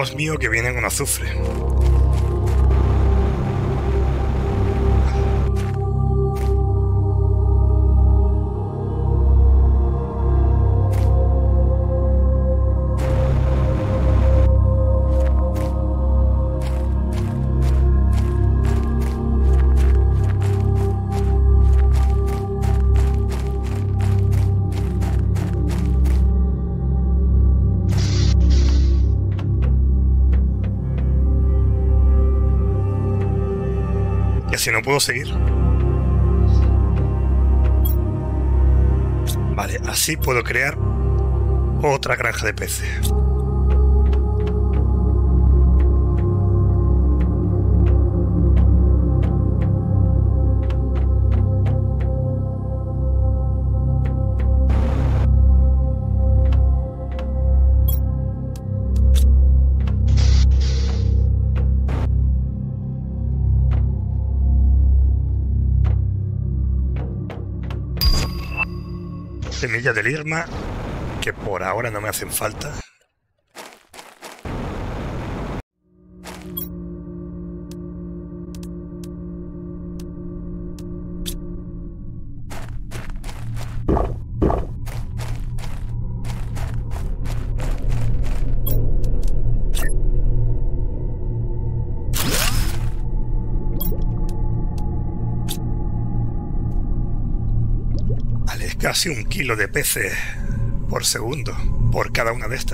osmio que viene con azufre. Si no puedo seguir. Vale, así puedo crear otra granja de peces. Semillas del Irma, que por ahora no me hacen falta. Casi un kilo de peces por segundo por cada una de estas.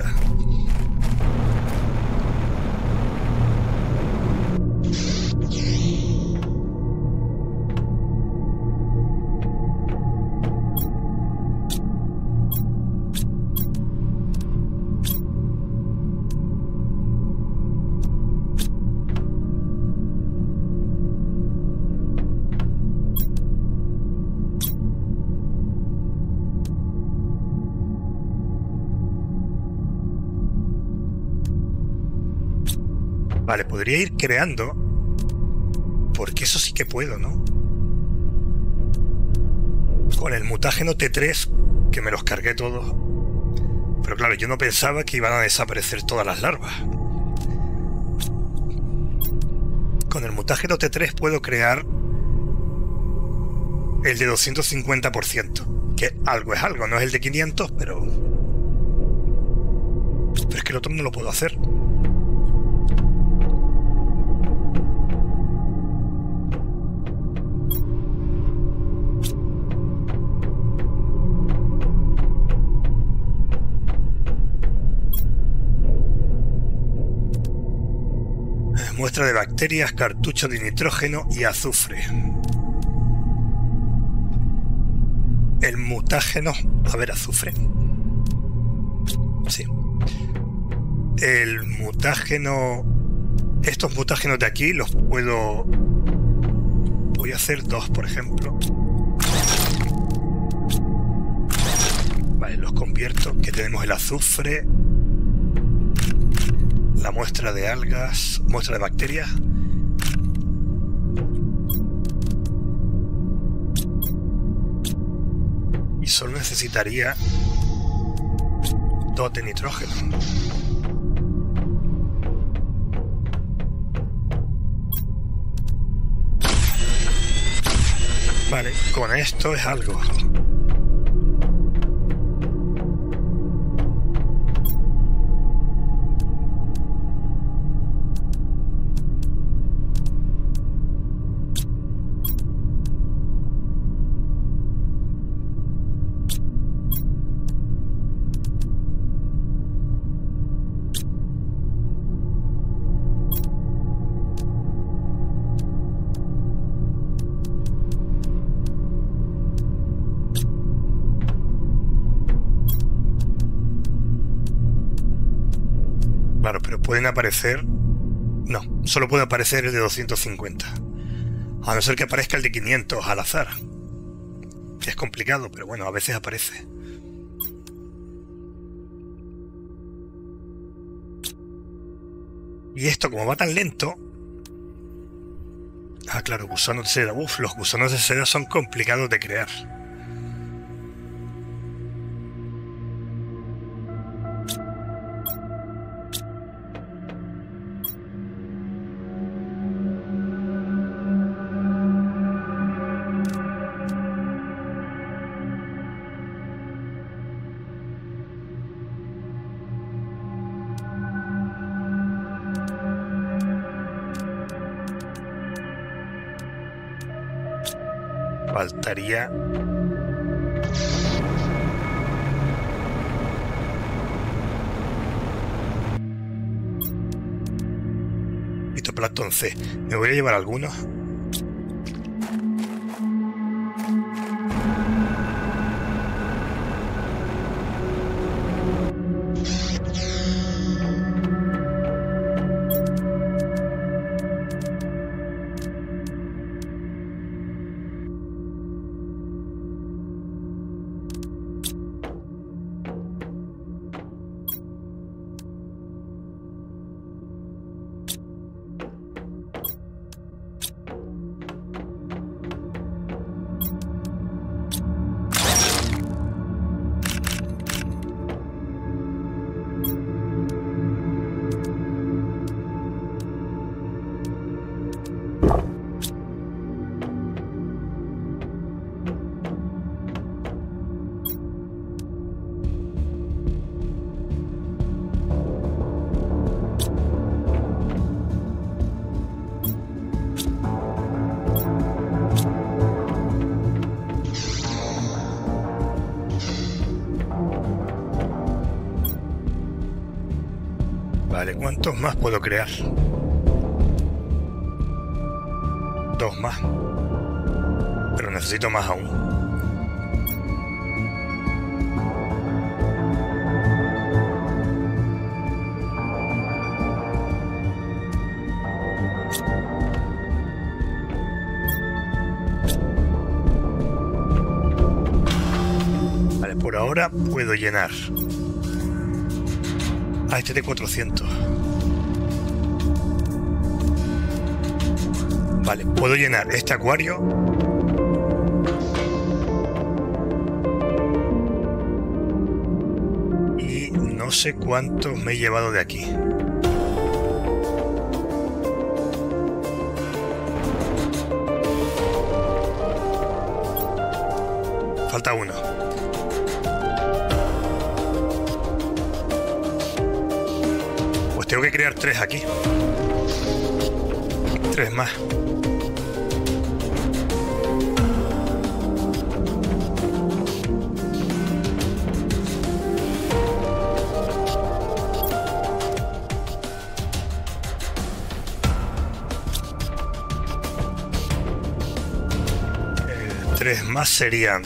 Vale, podría ir creando, porque eso sí que puedo, ¿no? Con el mutágeno T tres, que me los cargué todos. Pero claro, yo no pensaba que iban a desaparecer todas las larvas. Con el mutágeno T tres puedo crear el de doscientos cincuenta por ciento, que algo es algo, no es el de quinientos, pero... Pero es que el otro no lo puedo hacer. Muestra de bacterias, cartucho de nitrógeno y azufre. El mutágeno... A ver, azufre. Sí. El mutágeno... Estos mutágenos de aquí los puedo... Voy a hacer dos, por ejemplo. Vale, los convierto. Que tenemos el azufre... La muestra de algas, muestra de bacterias. Y solo necesitaría dos de nitrógeno. Vale, con esto es algo. Claro, pero pueden aparecer... No, solo puede aparecer el de doscientos cincuenta. A no ser que aparezca el de quinientos al azar. Que es complicado, pero bueno, a veces aparece. Y esto, como va tan lento... Ah, claro, gusanos de seda. Uf, los gusanos de seda son complicados de crear. Faltaría... Fitoplancton C. Me voy a llevar algunos. Vale, ¿cuántos más puedo crear? Dos más. Pero necesito más aún. Vale, por ahora puedo llenar. Ah, este de cuatrocientos. Vale, puedo llenar este acuario. Y no sé cuántos me he llevado de aquí. Falta uno. Tengo que crear tres aquí. Tres más. Eh, tres más serían...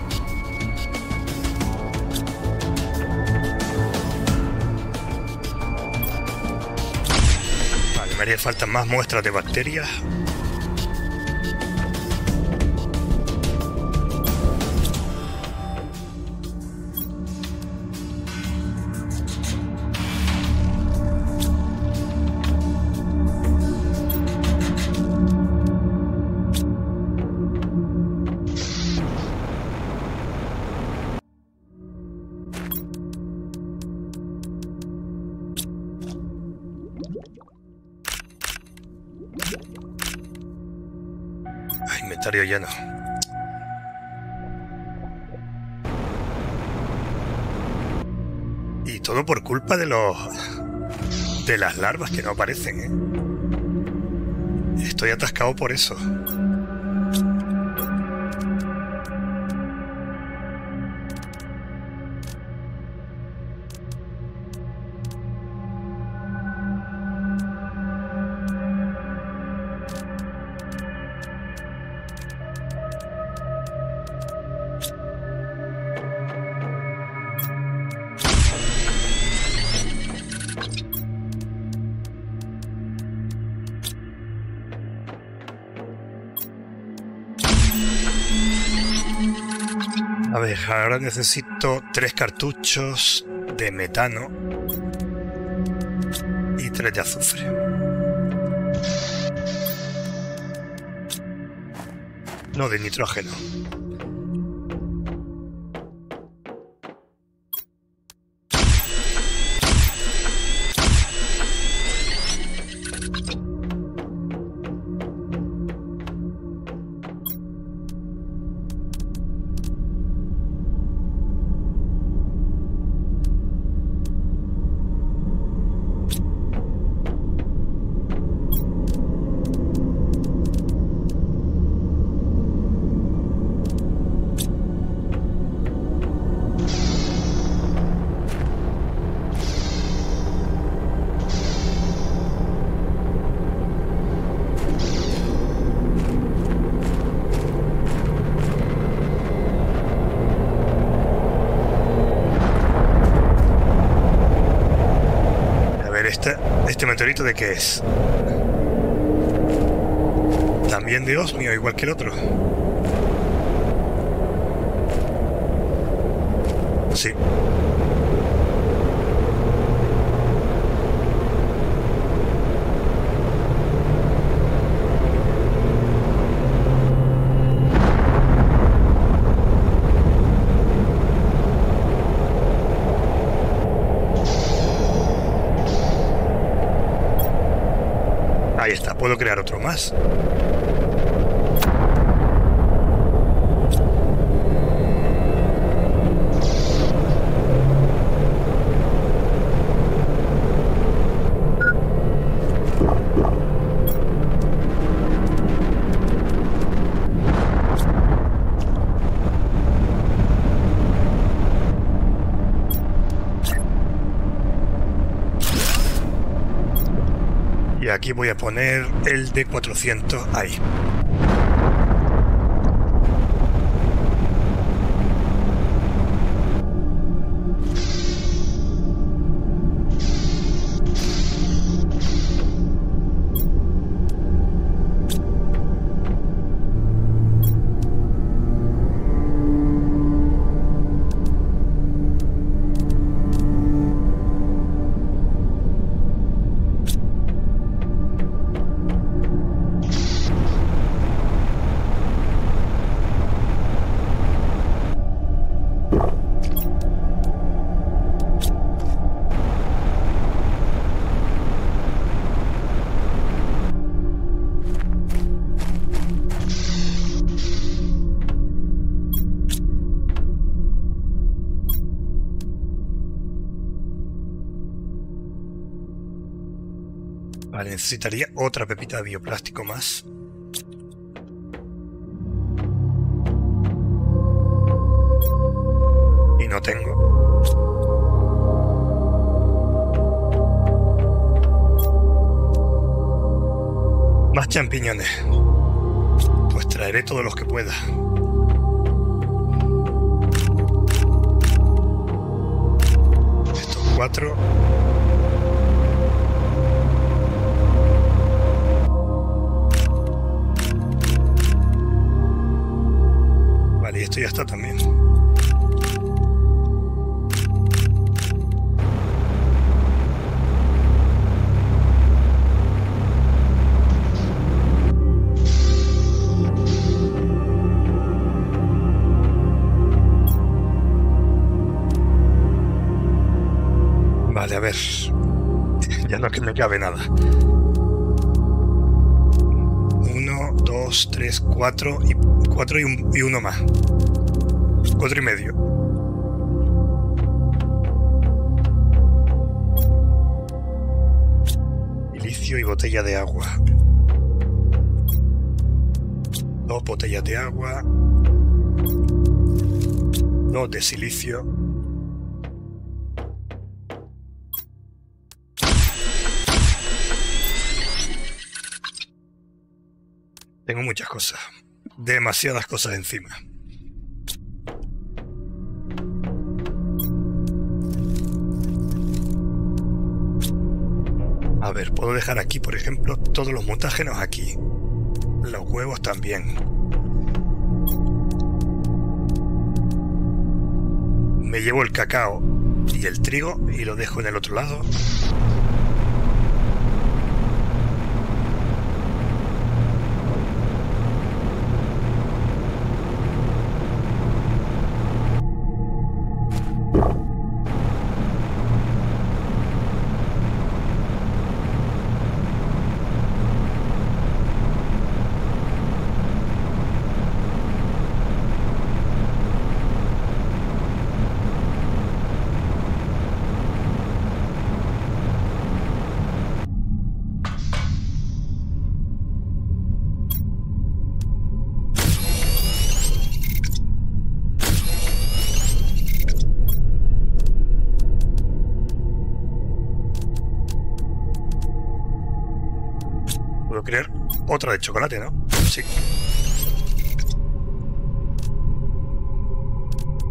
Me haría falta más muestras de bacterias. Inventario lleno. Y todo por culpa de los... de las larvas que no aparecen, ¿eh? Estoy atascado por eso. A ver, ahora necesito tres cartuchos de metano y tres de azufre. No, de nitrógeno. ¿Este meteorito de qué es? También de osmio, igual que el otro. Sí. Ahí está, puedo crear otro más. Y aquí voy a poner el de cuatrocientos ahí. Vale, necesitaría otra pepita de bioplástico más. Y no tengo. Más champiñones. Pues traeré todos los que pueda. Estos cuatro. Vale, y esto ya está también. Vale, a ver. Ya no que me cabe nada. Uno, dos, tres, cuatro y cuatro y, un, y uno más. Cuatro y medio. Silicio y botella de agua. Dos botellas de agua. Dos de silicio. Tengo muchas cosas. Demasiadas cosas encima. A ver, puedo dejar aquí, por ejemplo, todos los mutágenos aquí. Los huevos también. Me llevo el cacao y el trigo y lo dejo en el otro lado. Puedo crear otra de chocolate, ¿no? Sí.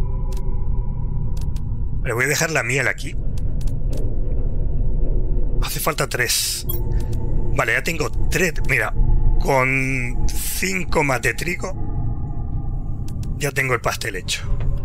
Le voy a dejar la miel aquí. hace falta tres. Vale, ya tengo tres. Mira, con cinco más de trigo ya tengo el pastel hecho.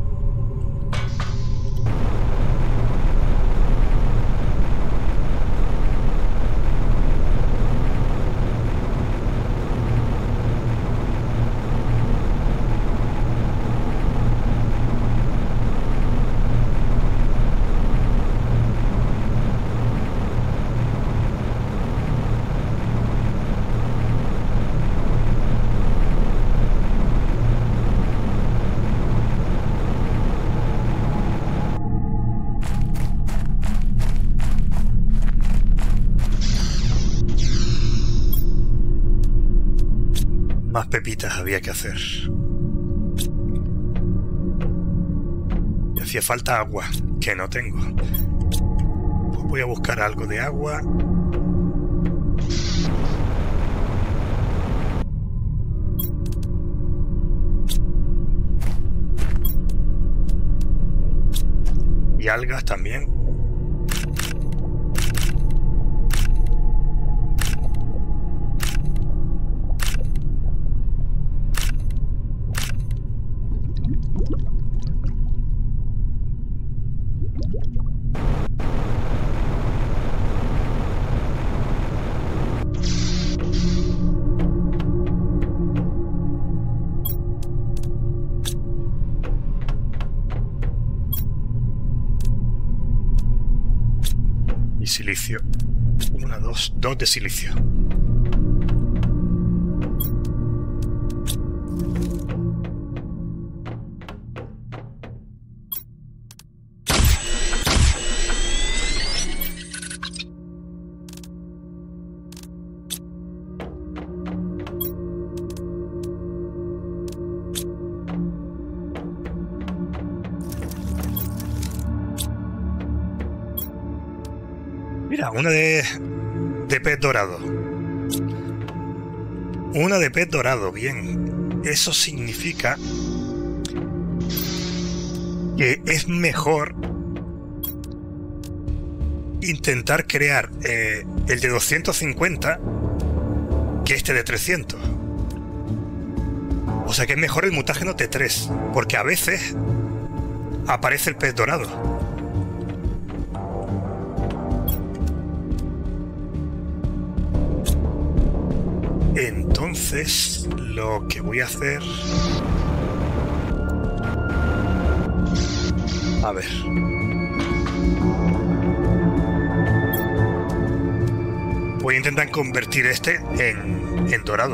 Más pepitas había que hacer. Y hacía falta agua, que no tengo. Pues voy a buscar algo de agua. Y algas también. Silicio. Una, dos, dos de silicio. Mira, una de, de pez dorado. Una de pez dorado, bien. Eso significa que es mejor intentar crear eh, el de doscientos cincuenta que este de trescientos. O sea que es mejor el mutágeno T tres, porque a veces aparece el pez dorado. Entonces, lo que voy a hacer... A ver... Voy a intentar convertir este en, en dorado.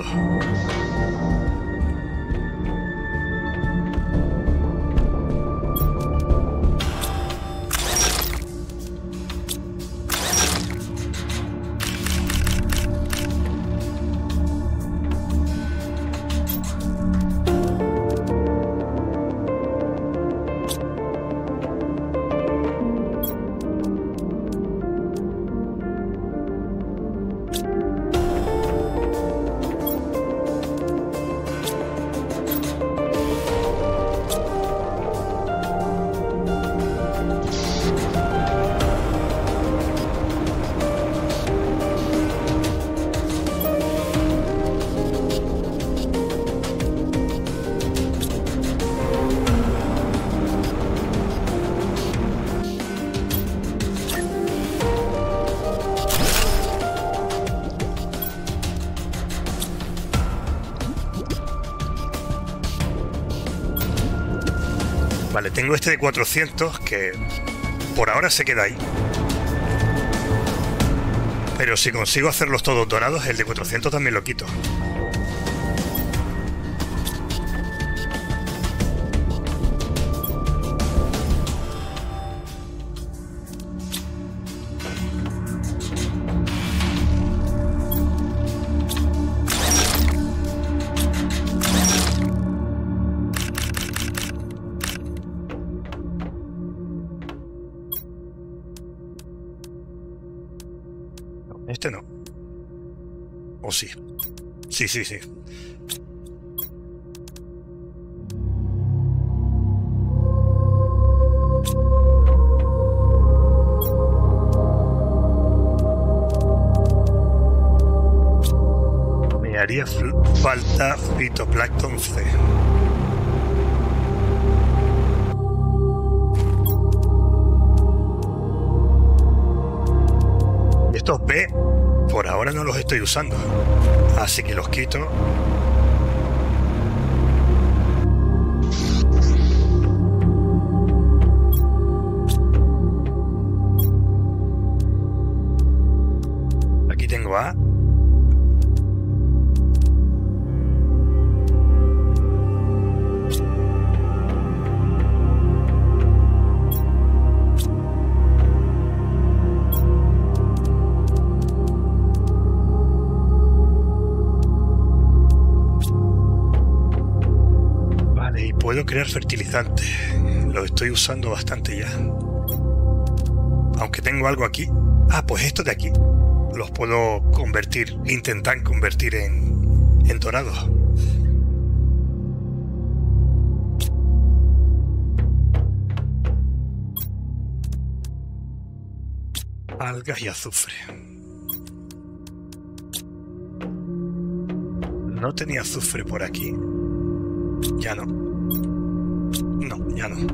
Vale, tengo este de cuatrocientos que por ahora se queda ahí. Pero si consigo hacerlos todos dorados, el de cuatrocientos también lo quito. Este no. ¿O sí? Sí, sí, sí. haría falta fitoplancton C. Estos B por ahora no los estoy usando, así que los quito. Aquí tengo A. Puedo crear fertilizante, lo estoy usando bastante ya. Aunque tengo algo aquí. Ah, pues esto de aquí los puedo convertir, intentar convertir en, en dorados. Algas y azufre. No tenía azufre por aquí. Ya no. No, ya no.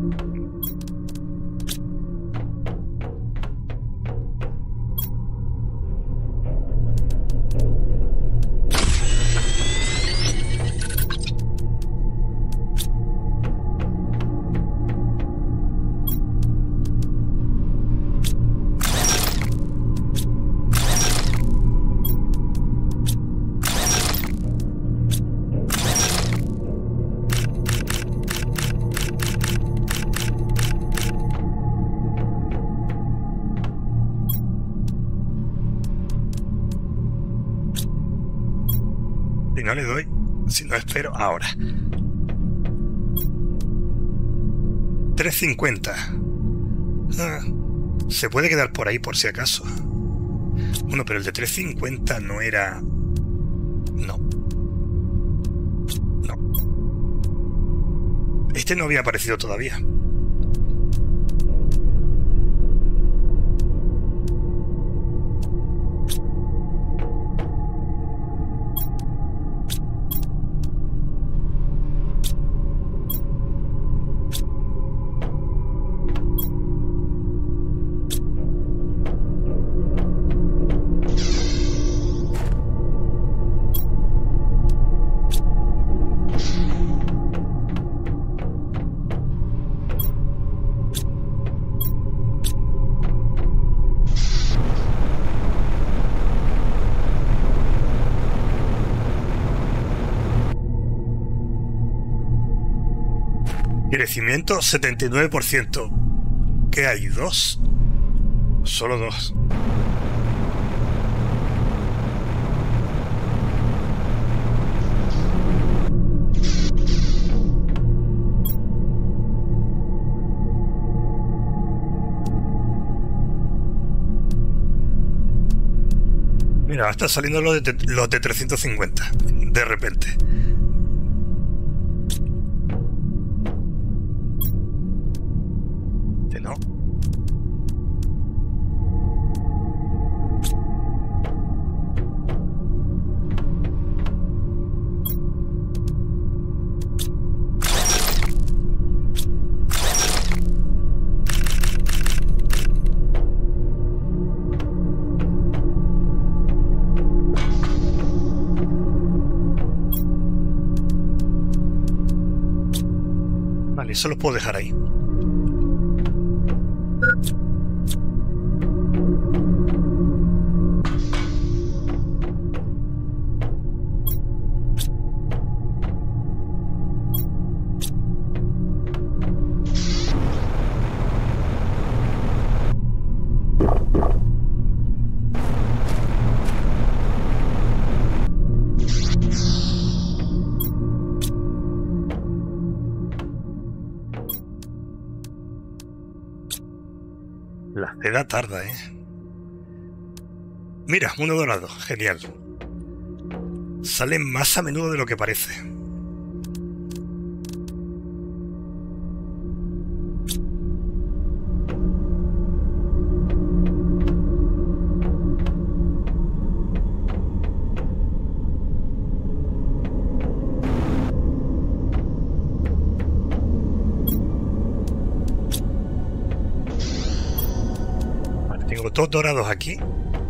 Si no le doy, si no espero, ahora. tres cincuenta. Ah, se puede quedar por ahí por si acaso. Bueno, pero el de tres cincuenta no era... No. No. Este no había aparecido todavía. Crecimiento setenta y nueve por ciento. ¿Qué hay? ¿Dos? Solo dos. Mira, está saliendo los de, los de trescientos cincuenta. De repente. No. Vale, eso lo puedo dejar ahí. La seda tarda, ¿eh? Mira, uno dorado. Genial. Salen más a menudo de lo que parece. dos dorados aquí.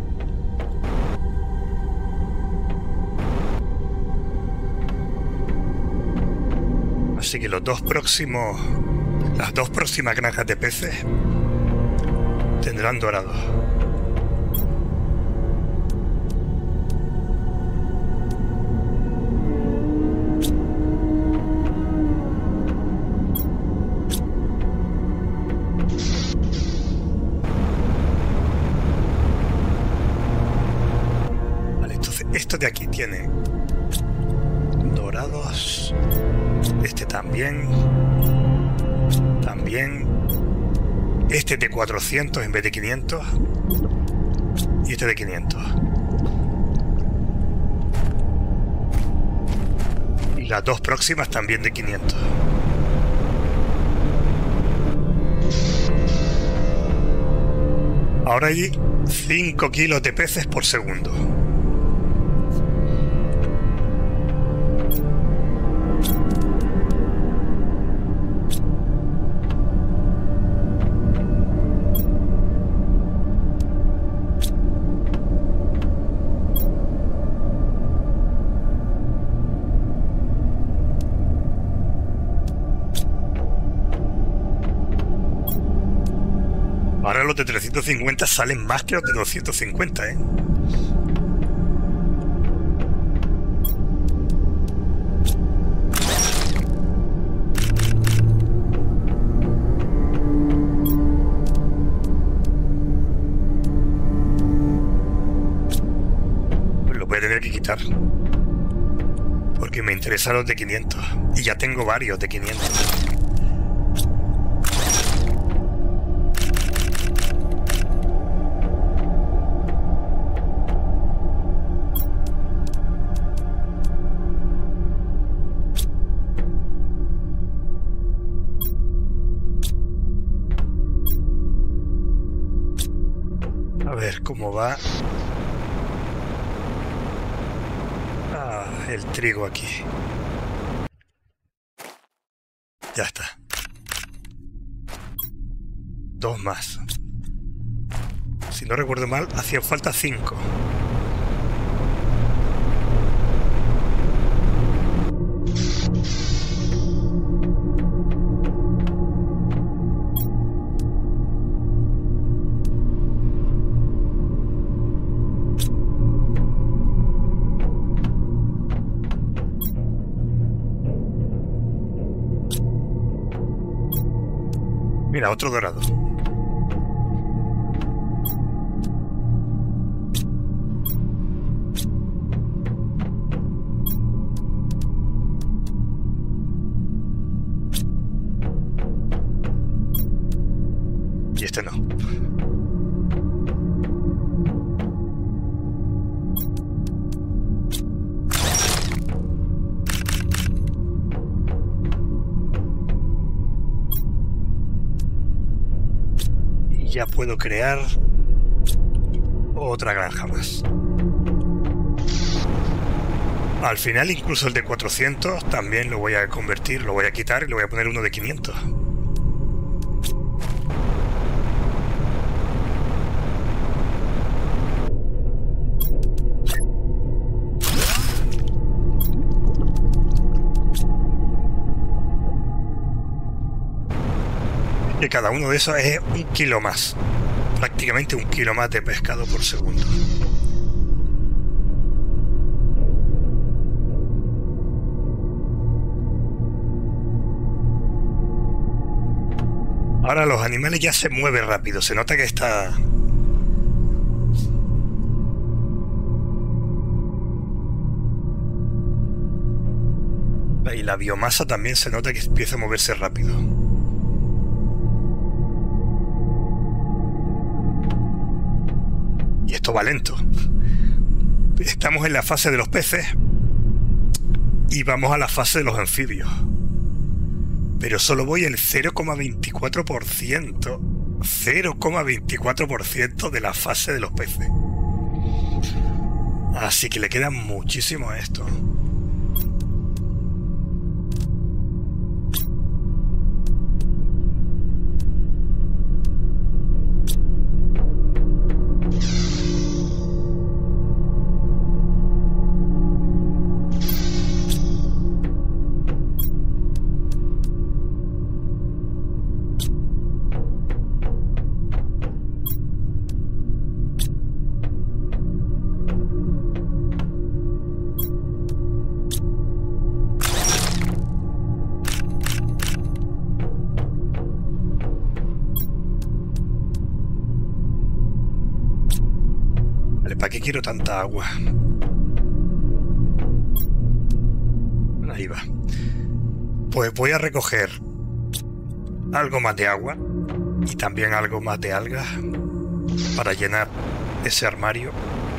Así que los dos próximos, las dos próximas granjas de peces tendrán dorados. Vale, entonces esto de aquí tiene dorados. Este también. También. Este de cuatrocientos en vez de quinientos. Y este de quinientos. Y las dos próximas también de quinientos. Ahora hay cinco kilos de peces por segundo. Ahora los de trescientos cincuenta salen más que los de doscientos cincuenta, ¿eh? Pues lo voy a tener que quitar. Porque me interesan los de quinientos. Y ya tengo varios de quinientos. A ver cómo va. Ah, el trigo aquí. Ya está. Dos más. Si no recuerdo mal, hacían falta cinco. Mira, otro dorado. Y este no. Ya puedo crear otra granja más. Al final incluso el de cuatrocientos también lo voy a convertir, lo voy a quitar y le voy a poner uno de quinientos. Que cada uno de esos es un kilo más, prácticamente un kilo más de pescado por segundo. Ahora los animales ya se mueven rápido, se nota que está... Y la biomasa también se nota que empieza a moverse rápido. Y esto va lento. Estamos en la fase de los peces y vamos a la fase de los anfibios. Pero solo voy el cero coma veinticuatro por ciento. cero coma veinticuatro por ciento de la fase de los peces. Así que le queda muchísimo a esto. ¿para qué quiero tanta agua? Ahí va. Pues voy a recoger algo más de agua y también algo más de algas para llenar ese armario.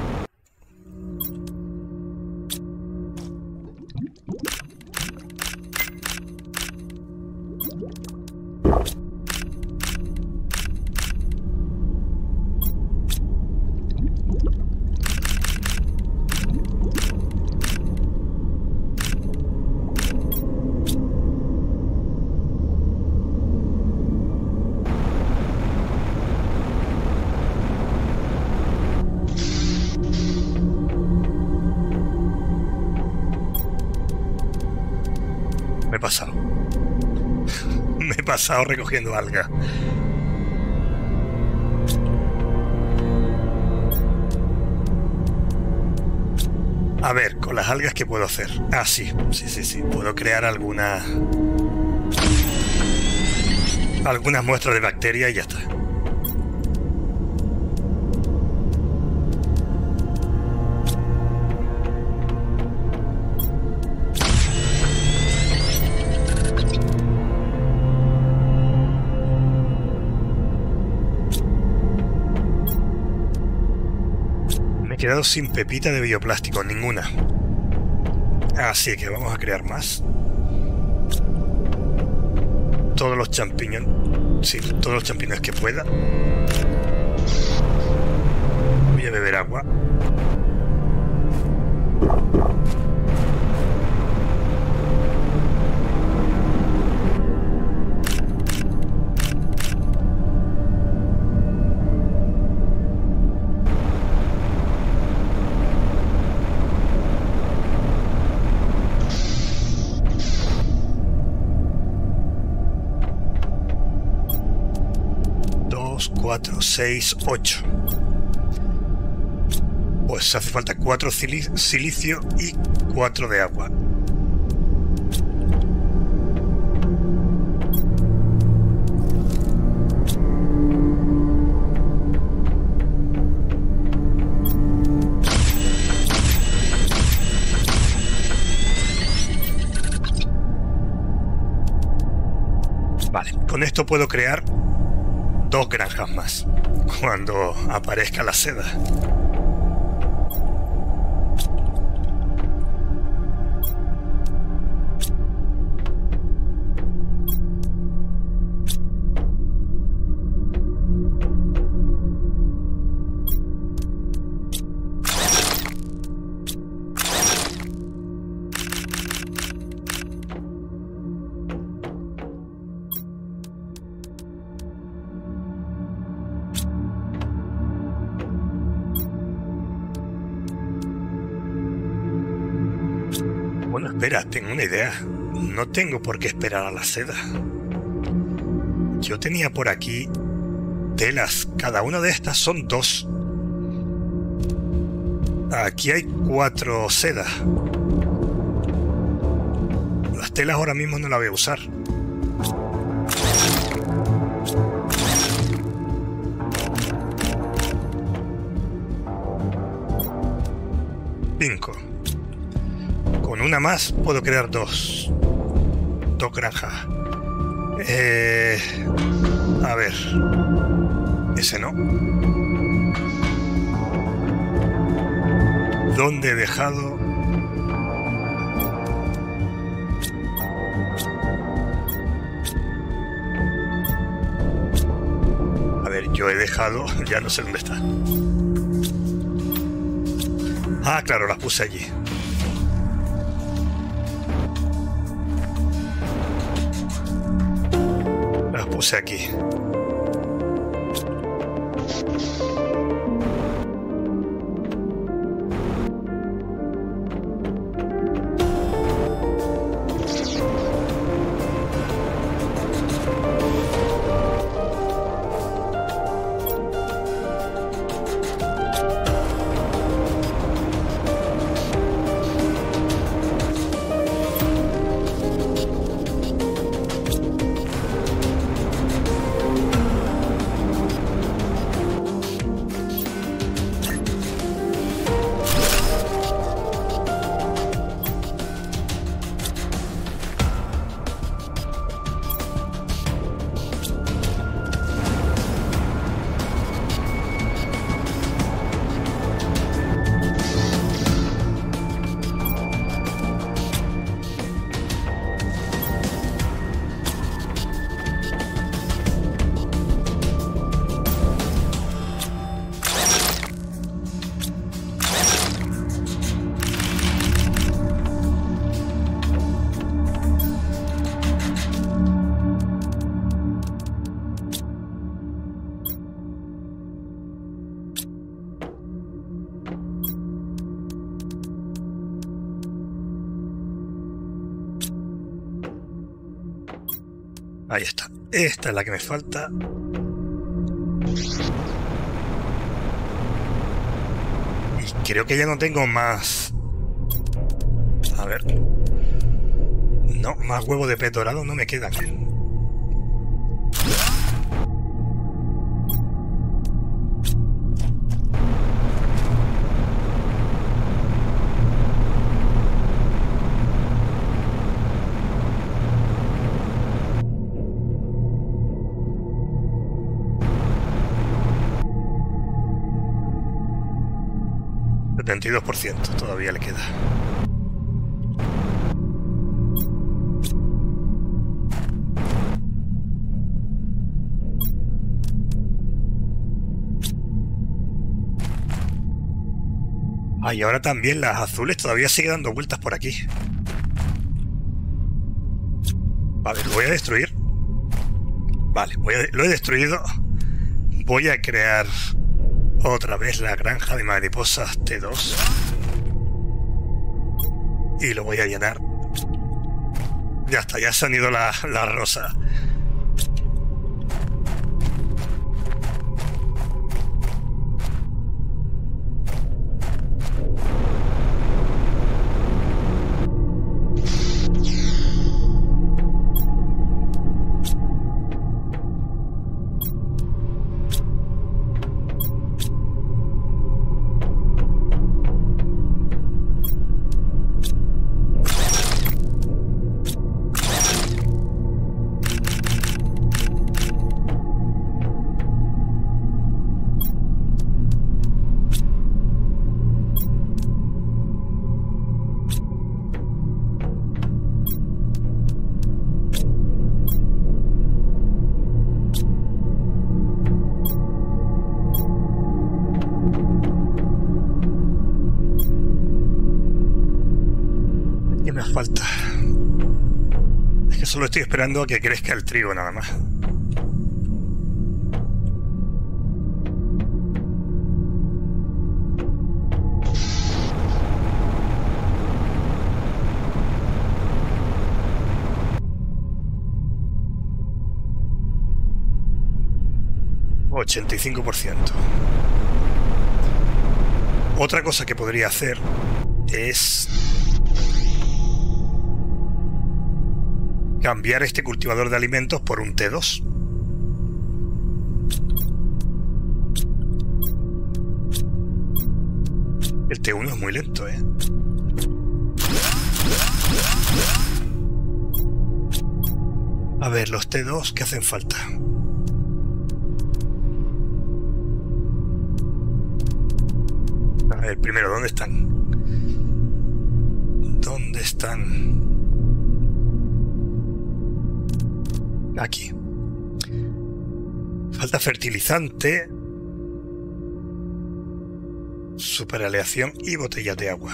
Me he pasado. Me he pasado recogiendo algas. A ver, con las algas, ¿qué puedo hacer? Ah, sí, sí, sí, sí. Puedo crear alguna... algunas muestras de bacterias y ya está. Me he quedado sin pepita de bioplástico, ninguna. Así que vamos a crear más. Todos los champiñones. Sí, todos los champiñones que pueda. Voy a beber agua. cuatro, seis, ocho. Pues hace falta cuatro silicio y cuatro de agua. Vale, con esto puedo crear dos granjas más cuando aparezca la seda. Bueno, espera, tengo una idea. No tengo por qué esperar a la seda. Yo tenía por aquí telas. Cada una de estas son dos. Aquí hay cuatro sedas. Las telas ahora mismo no las voy a usar. Cinco. Con una más puedo crear dos. Dos granjas. Eh, a ver. Ese no. ¿Dónde he dejado? A ver, yo he dejado... Ya no sé dónde está. Ah, claro, las puse allí. Las puse aquí. Ahí está. Esta es la que me falta. Y creo que ya no tengo más. A ver. No, más huevo de pez dorado no me quedan. setenta y dos por ciento todavía le queda. Ah, y ahora también las azules todavía siguen dando vueltas por aquí. Vale, lo voy a destruir. Vale, voy a, lo he destruido. Voy a crear otra vez la granja de mariposas T dos. Y lo voy a llenar. Ya está, ya se han ido las la rosas. Falta. Es que solo estoy esperando a que crezca el trigo nada más. ochenta y cinco por ciento. Otra cosa que podría hacer es cambiar este cultivador de alimentos por un T dos. El T uno es muy lento, ¿eh? A ver, los T dos, ¿qué hacen falta? A ver, primero, ¿dónde están? ¿Dónde están? Aquí. Falta fertilizante, superaleación y botellas de agua.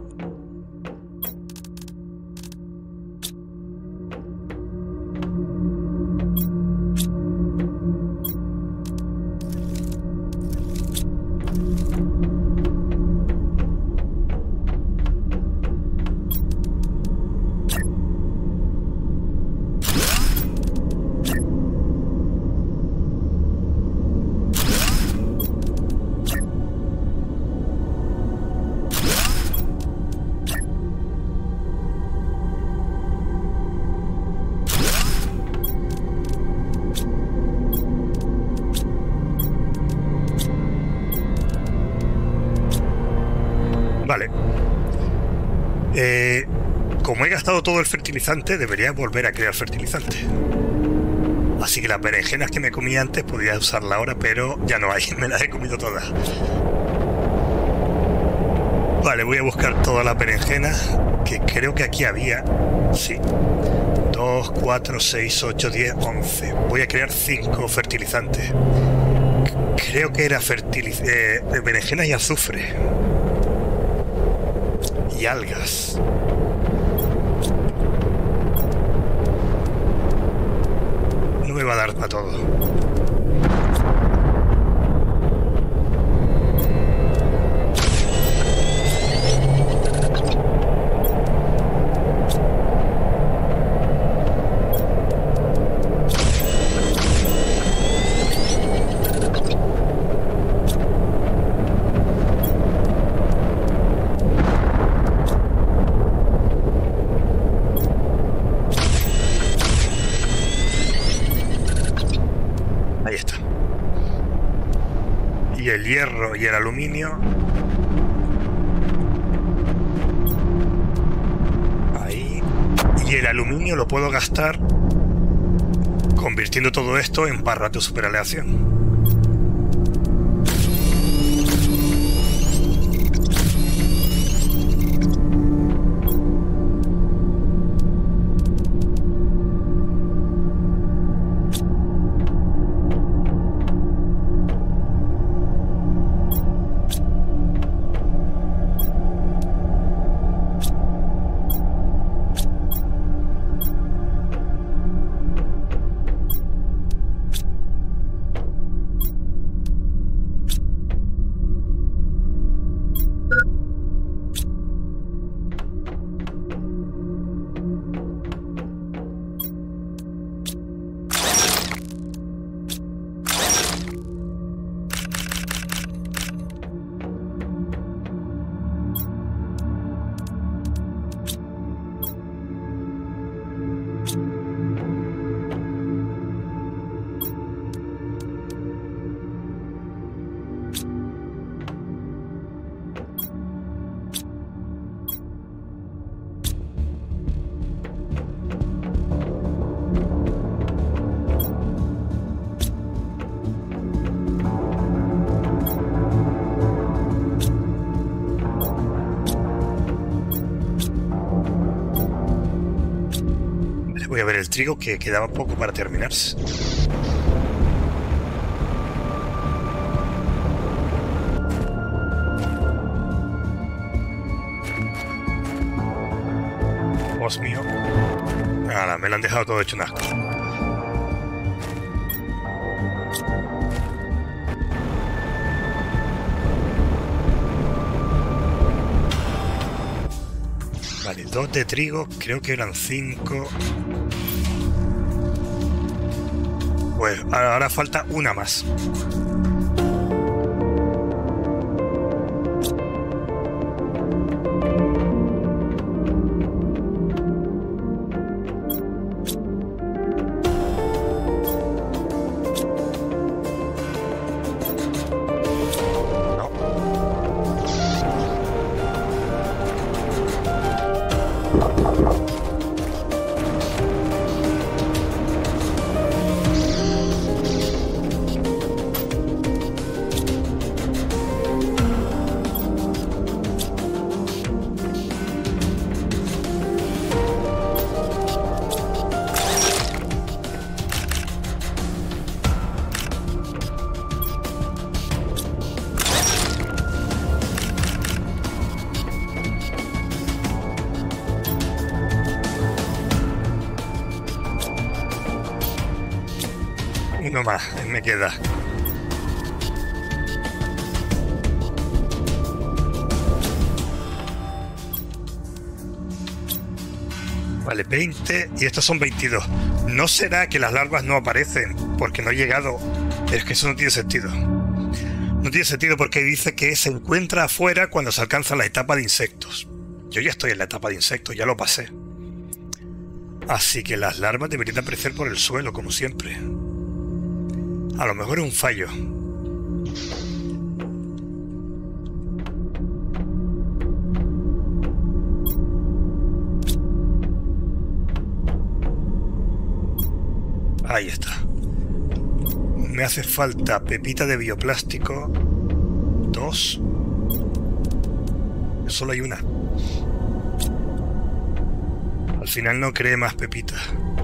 Vale. Eh, como he gastado todo el fertilizante, debería volver a crear fertilizante. Así que las berenjenas que me comí antes podría usarla ahora, pero ya no hay, me las he comido todas. Vale, voy a buscar todas las berenjenas, que creo que aquí había. Sí. dos, cuatro, seis, ocho, diez, once. Voy a crear cinco fertilizantes. Creo que era fertiliz eh, berenjenas y azufre. Y algas. No me va a dar para todo. el hierro y el aluminio. Ahí. Y el aluminio lo puedo gastar convirtiendo todo esto en barras de superaleación. Voy a ver el trigo, que quedaba poco para terminarse. Dios mío. Nada, me lo han dejado todo hecho un asco. Vale, dos de trigo, creo que eran cinco. Pues ahora, ahora falta una más. Uno más, me queda. Vale, veinte y estos son veintidós. ¿No será que las larvas no aparecen porque no he llegado? Es que eso no tiene sentido. No tiene sentido porque dice que se encuentra afuera cuando se alcanza la etapa de insectos. Yo ya estoy en la etapa de insectos, ya lo pasé. Así que las larvas deberían aparecer por el suelo, como siempre. A lo mejor es un fallo. Ahí está. Me hace falta pepita de bioplástico. Dos. Solo hay una. Al final no creé más pepitas.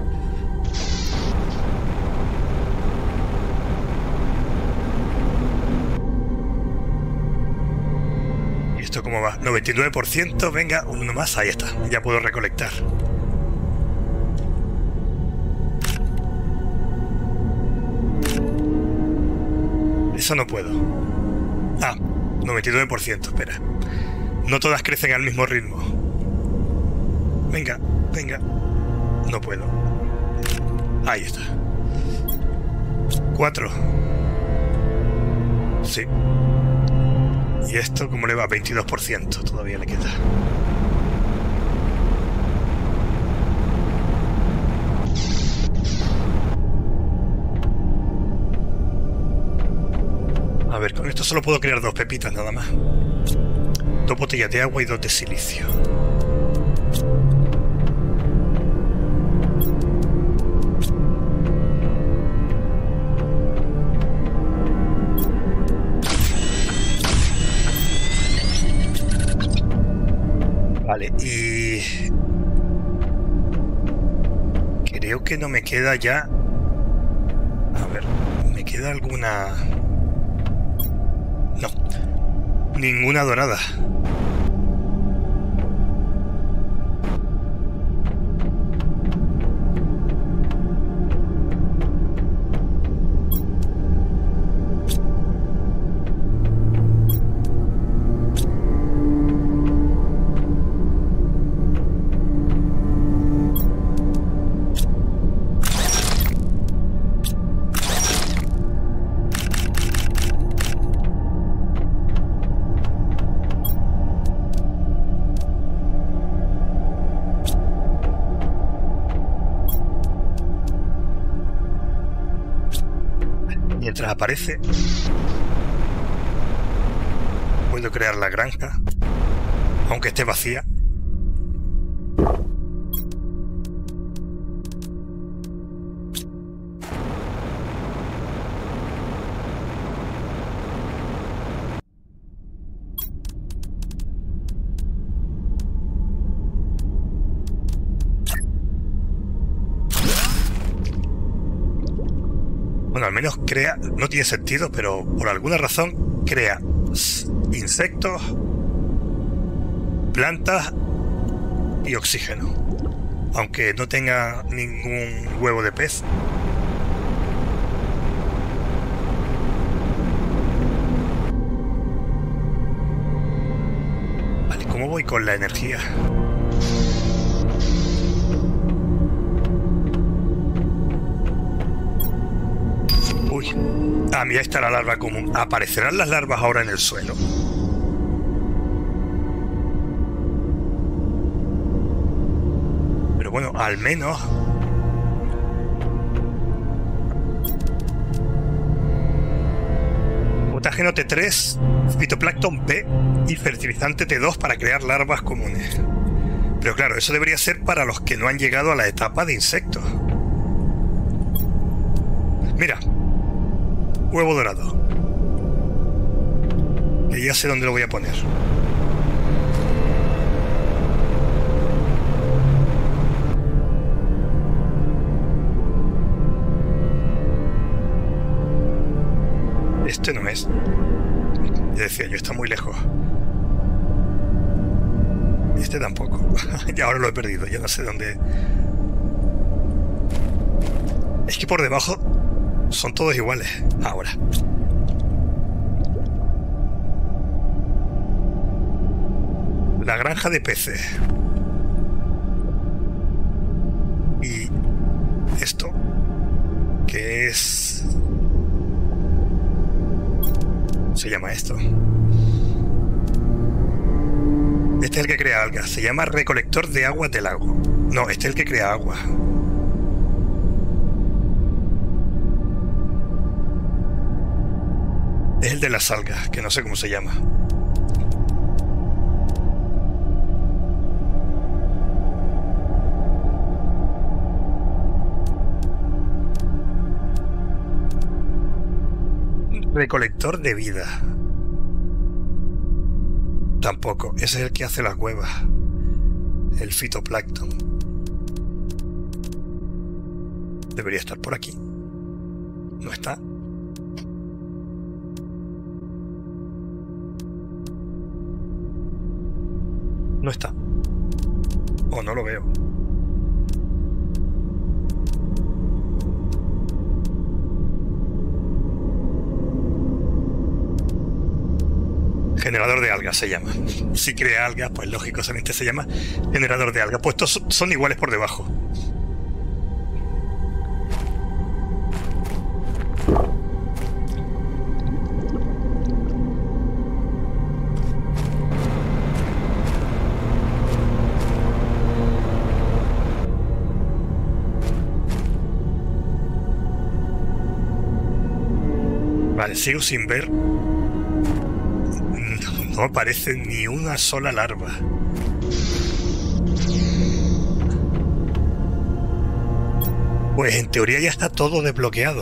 ¿Cómo va? noventa y nueve por ciento, venga, uno más, ahí está, ya puedo recolectar. Eso no puedo. Ah, noventa y nueve por ciento, espera. No todas crecen al mismo ritmo. Venga, venga. No puedo. Ahí está. Cuatro. Sí. ¿Y esto cómo le va? veintidós por ciento, todavía le queda. A ver, con esto solo puedo crear dos pepitas nada más. Dos botellas de agua y dos de silicio. Vale, y... creo que no me queda ya... A ver, ¿me queda alguna...? No, ninguna dorada. Mientras aparece, puedo crear la granja, aunque esté vacía. Bueno, al menos crea, no tiene sentido, pero por alguna razón crea insectos, plantas y oxígeno. Aunque no tenga ningún huevo de pez. Vale, ¿cómo voy con la energía? Uy, ah, mira, está la larva común. ¿Aparecerán las larvas ahora en el suelo? Pero bueno, al menos... mutágeno T tres, fitoplancton B y fertilizante T dos para crear larvas comunes. Pero claro, eso debería ser para los que no han llegado a la etapa de insectos. Mira. Huevo dorado. Que ya sé dónde lo voy a poner. Este no es. Ya decía yo, está muy lejos. Este tampoco. Y ahora lo he perdido, ya no sé dónde. Es que por debajo son todos iguales. Ahora. La granja de peces. Y esto, que es... ¿cómo se llama esto? Este es el que crea algas. Se llama recolector de aguas del lago. No, este es el que crea agua. Es el de las algas, que no sé cómo se llama. Recolector de vida. Tampoco. Ese es el que hace las huevas. El fitoplancton. Debería estar por aquí. No está. No está. O no lo veo. Generador de algas se llama. Si crea algas, pues lógicamente se llama generador de algas. Pues estos son iguales por debajo. Vale, sigo sin ver No aparece ni una sola larva. Pues en teoría ya está todo desbloqueado.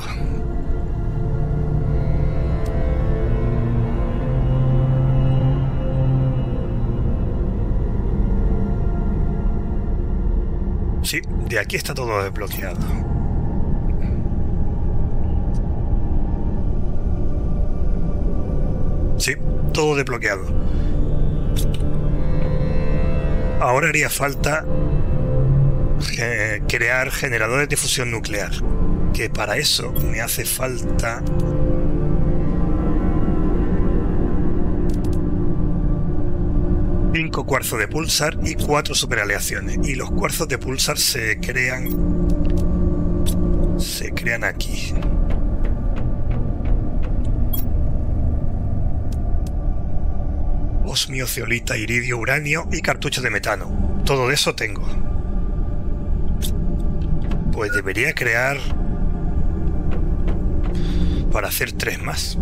Sí, de aquí está todo desbloqueado. Sí, todo desbloqueado. Ahora haría falta eh, crear generadores de fusión nuclear, que para eso me hace falta cinco cuarzos de pulsar y cuatro superaleaciones. Y los cuarzos de pulsar se crean se crean aquí. Osmio, zeolita, iridio, uranio y cartuchos de metano. Todo eso tengo. Pues debería crear para hacer tres más.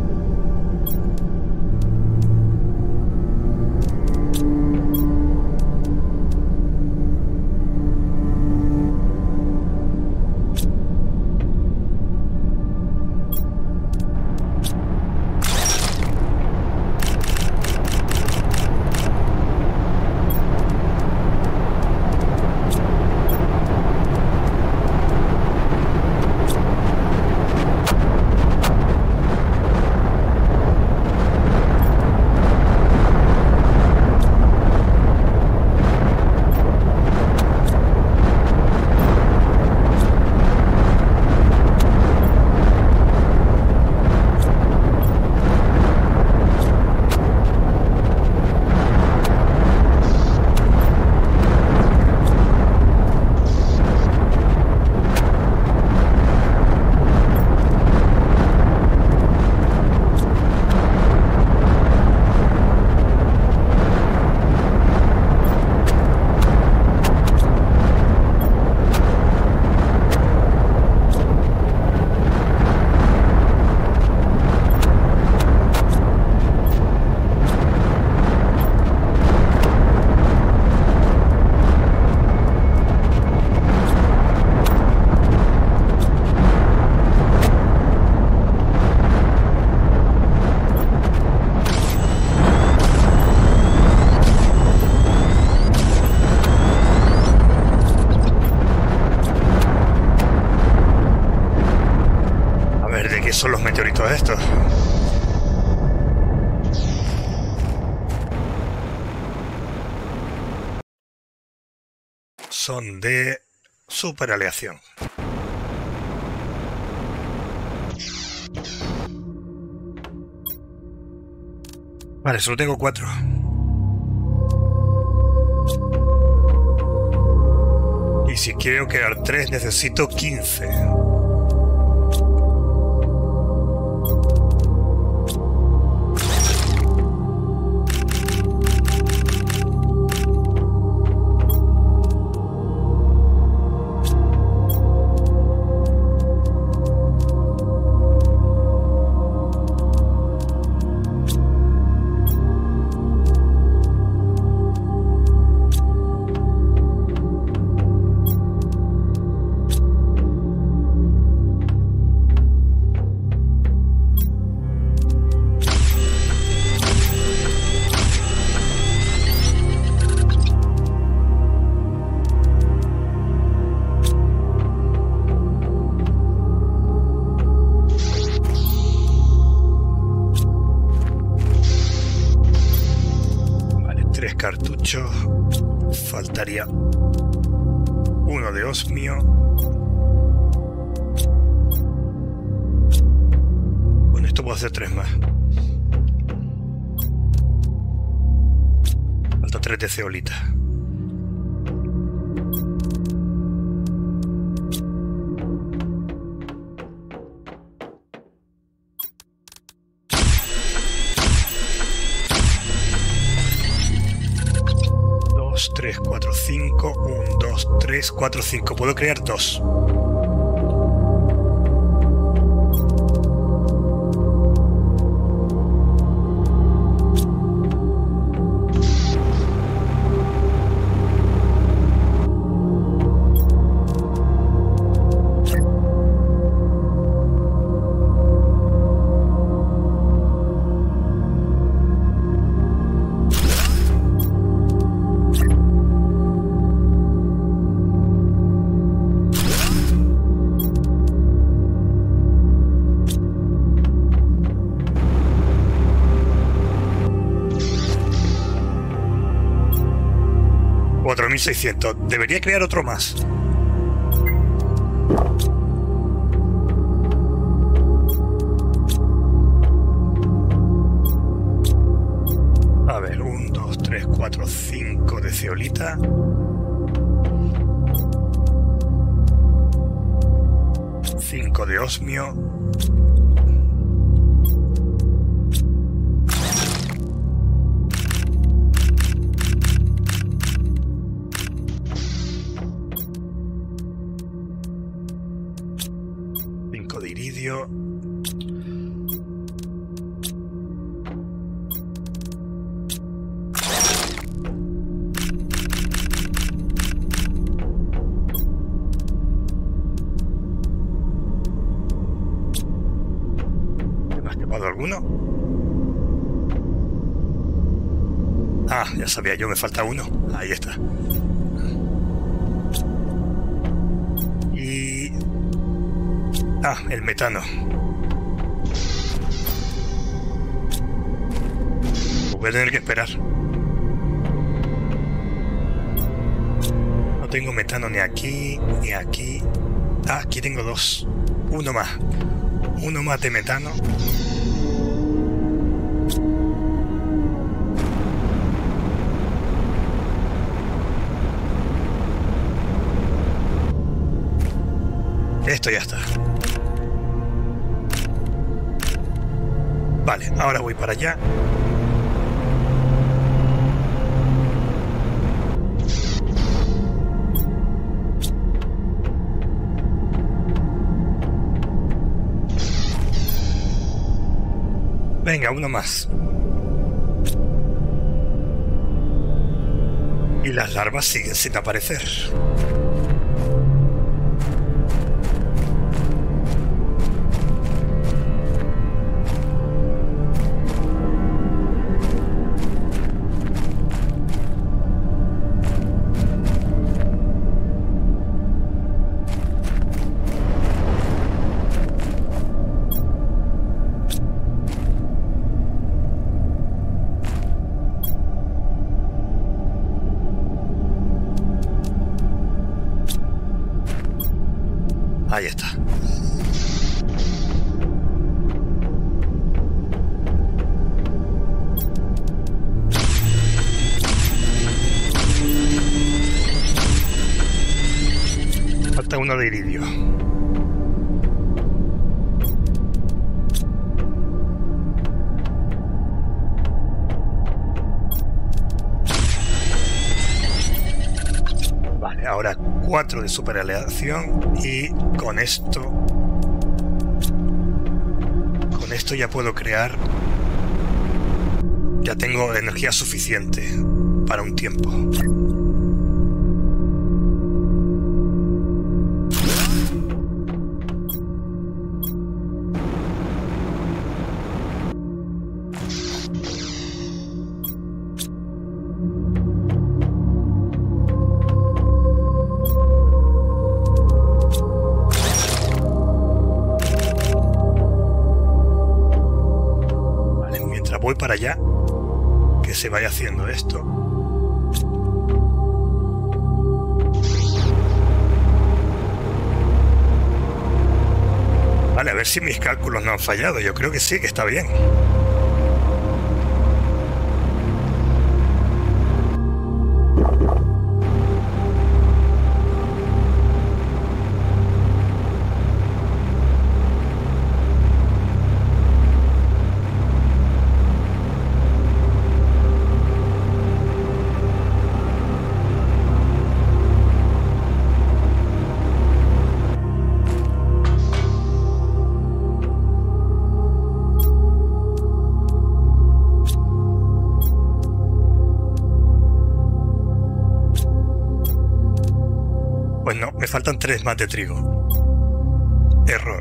Son los meteoritos estos. Son de superaleación. Vale, solo tengo cuatro. Y si quiero crear tres necesito quince. Cartuchos, faltaría uno de osmio. Con esto puedo hacer tres más. Falta tres de zeolita. tres, cuatro, cinco, uno, dos, tres, cuatro, cinco. Puedo crear dos. mil seiscientos. Debería crear otro más. A ver, uno, dos, tres, cuatro, cinco de zeolita. cinco de osmio. cinco de iridio. ¿Alguno? Ah, ya sabía yo, me falta uno. Ahí está. Y... ah, el metano. Voy a tener que esperar. No tengo metano ni aquí, ni aquí. Ah, aquí tengo dos. Uno más. Uno más de metano. Esto ya está. Vale, ahora voy para allá. Venga, uno más. Y las larvas siguen sin aparecer. Ahí está. Falta uno de iridio. Vale, ahora cuatro de superaleación y con esto con esto ya puedo crear, ya tengo energía suficiente para un tiempo. Voy para allá, que se vaya haciendo esto. Vale, a ver si mis cálculos no han fallado. Yo creo que sí, que está bien. Pues no, me faltan tres más de trigo. Error.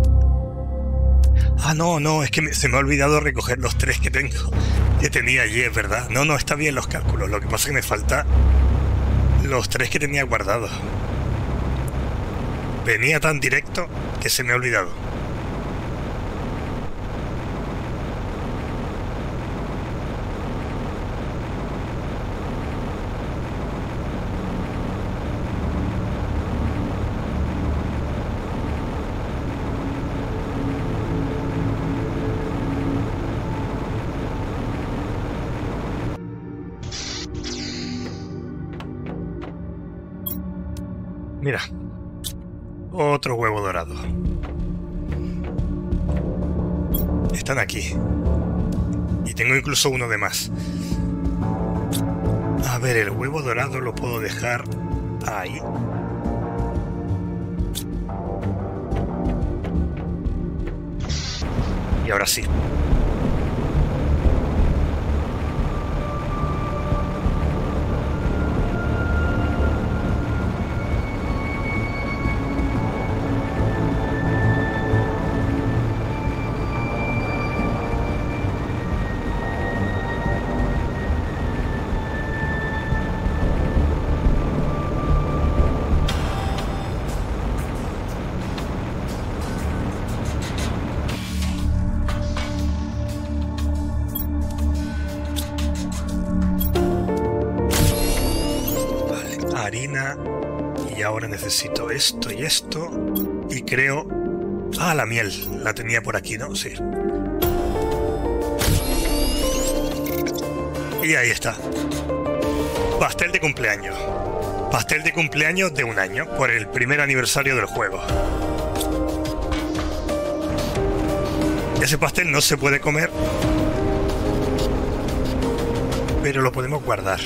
Ah, no, no, es que me, se me ha olvidado recoger los tres que tengo, que tenía allí, es verdad. No, no, está bien los cálculos. Lo que pasa es que me falta los tres que tenía guardados. Venía tan directo que se me ha olvidado. Mira, otro huevo dorado. Están aquí. Y tengo incluso uno de más. A ver, el huevo dorado lo puedo dejar ahí. Y ahora sí. Harina, y ahora necesito esto y esto, y creo... Ah, la miel, la tenía por aquí, ¿no? Sí. Y ahí está. Pastel de cumpleaños. Pastel de cumpleaños de un año, por el primer aniversario del juego. Ese pastel no se puede comer, pero lo podemos guardar.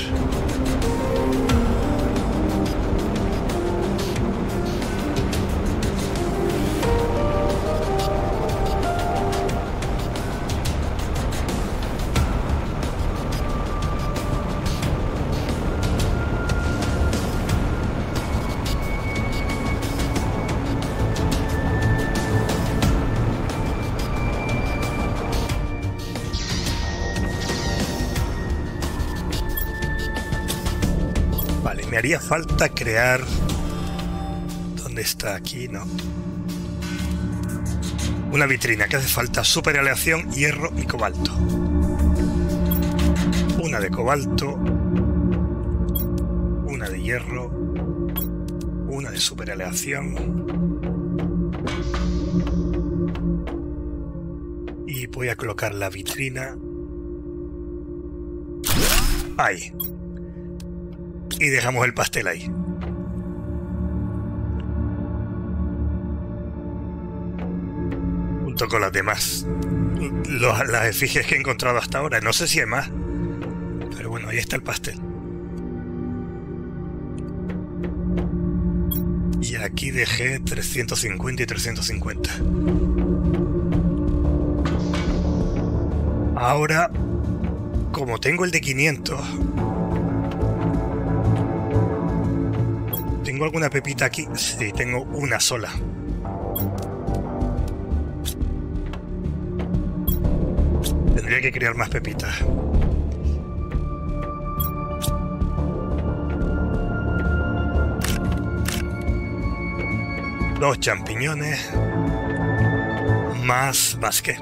Me haría falta crear... ¿Dónde está? Aquí, ¿no? Una vitrina que hace falta super aleación, hierro y cobalto. Una de cobalto. Una de hierro. Una de super aleación. Y voy a colocar la vitrina. Ahí. Y dejamos el pastel ahí. Junto con las demás. Los, las efigies que he encontrado hasta ahora. No sé si hay más. Pero bueno, ahí está el pastel. Y aquí dejé trescientos cincuenta y trescientos cincuenta. Ahora, como tengo el de quinientos... ¿Tengo alguna pepita aquí? Sí, tengo una sola. Tendría que crear más pepitas. Dos champiñones. Más basquet.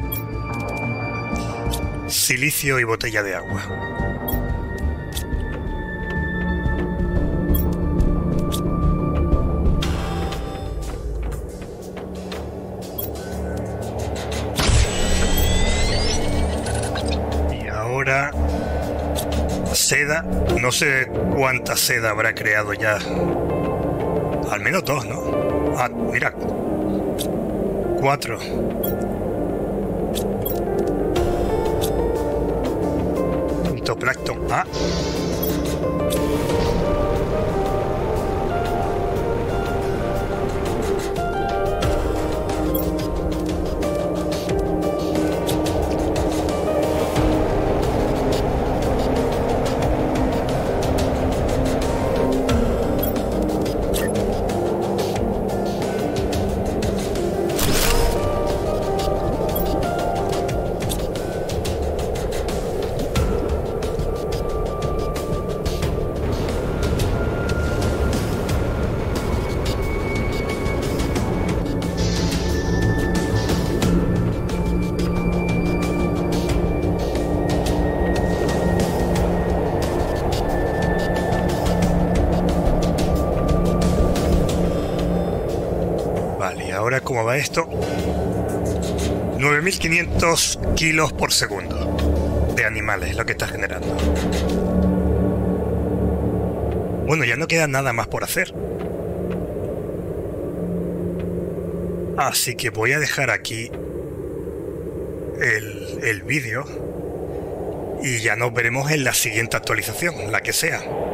Silicio y botella de agua. Seda, no sé cuánta seda habrá creado ya. Al menos dos, ¿no? Ah, mira. Cuatro. Fitoplancton. Ah. Ahora, ¿cómo va esto? nueve mil quinientos kilos por segundo de animales, lo que está generando. Bueno, ya no queda nada más por hacer. Así que voy a dejar aquí el, el vídeo y ya nos veremos en la siguiente actualización, la que sea.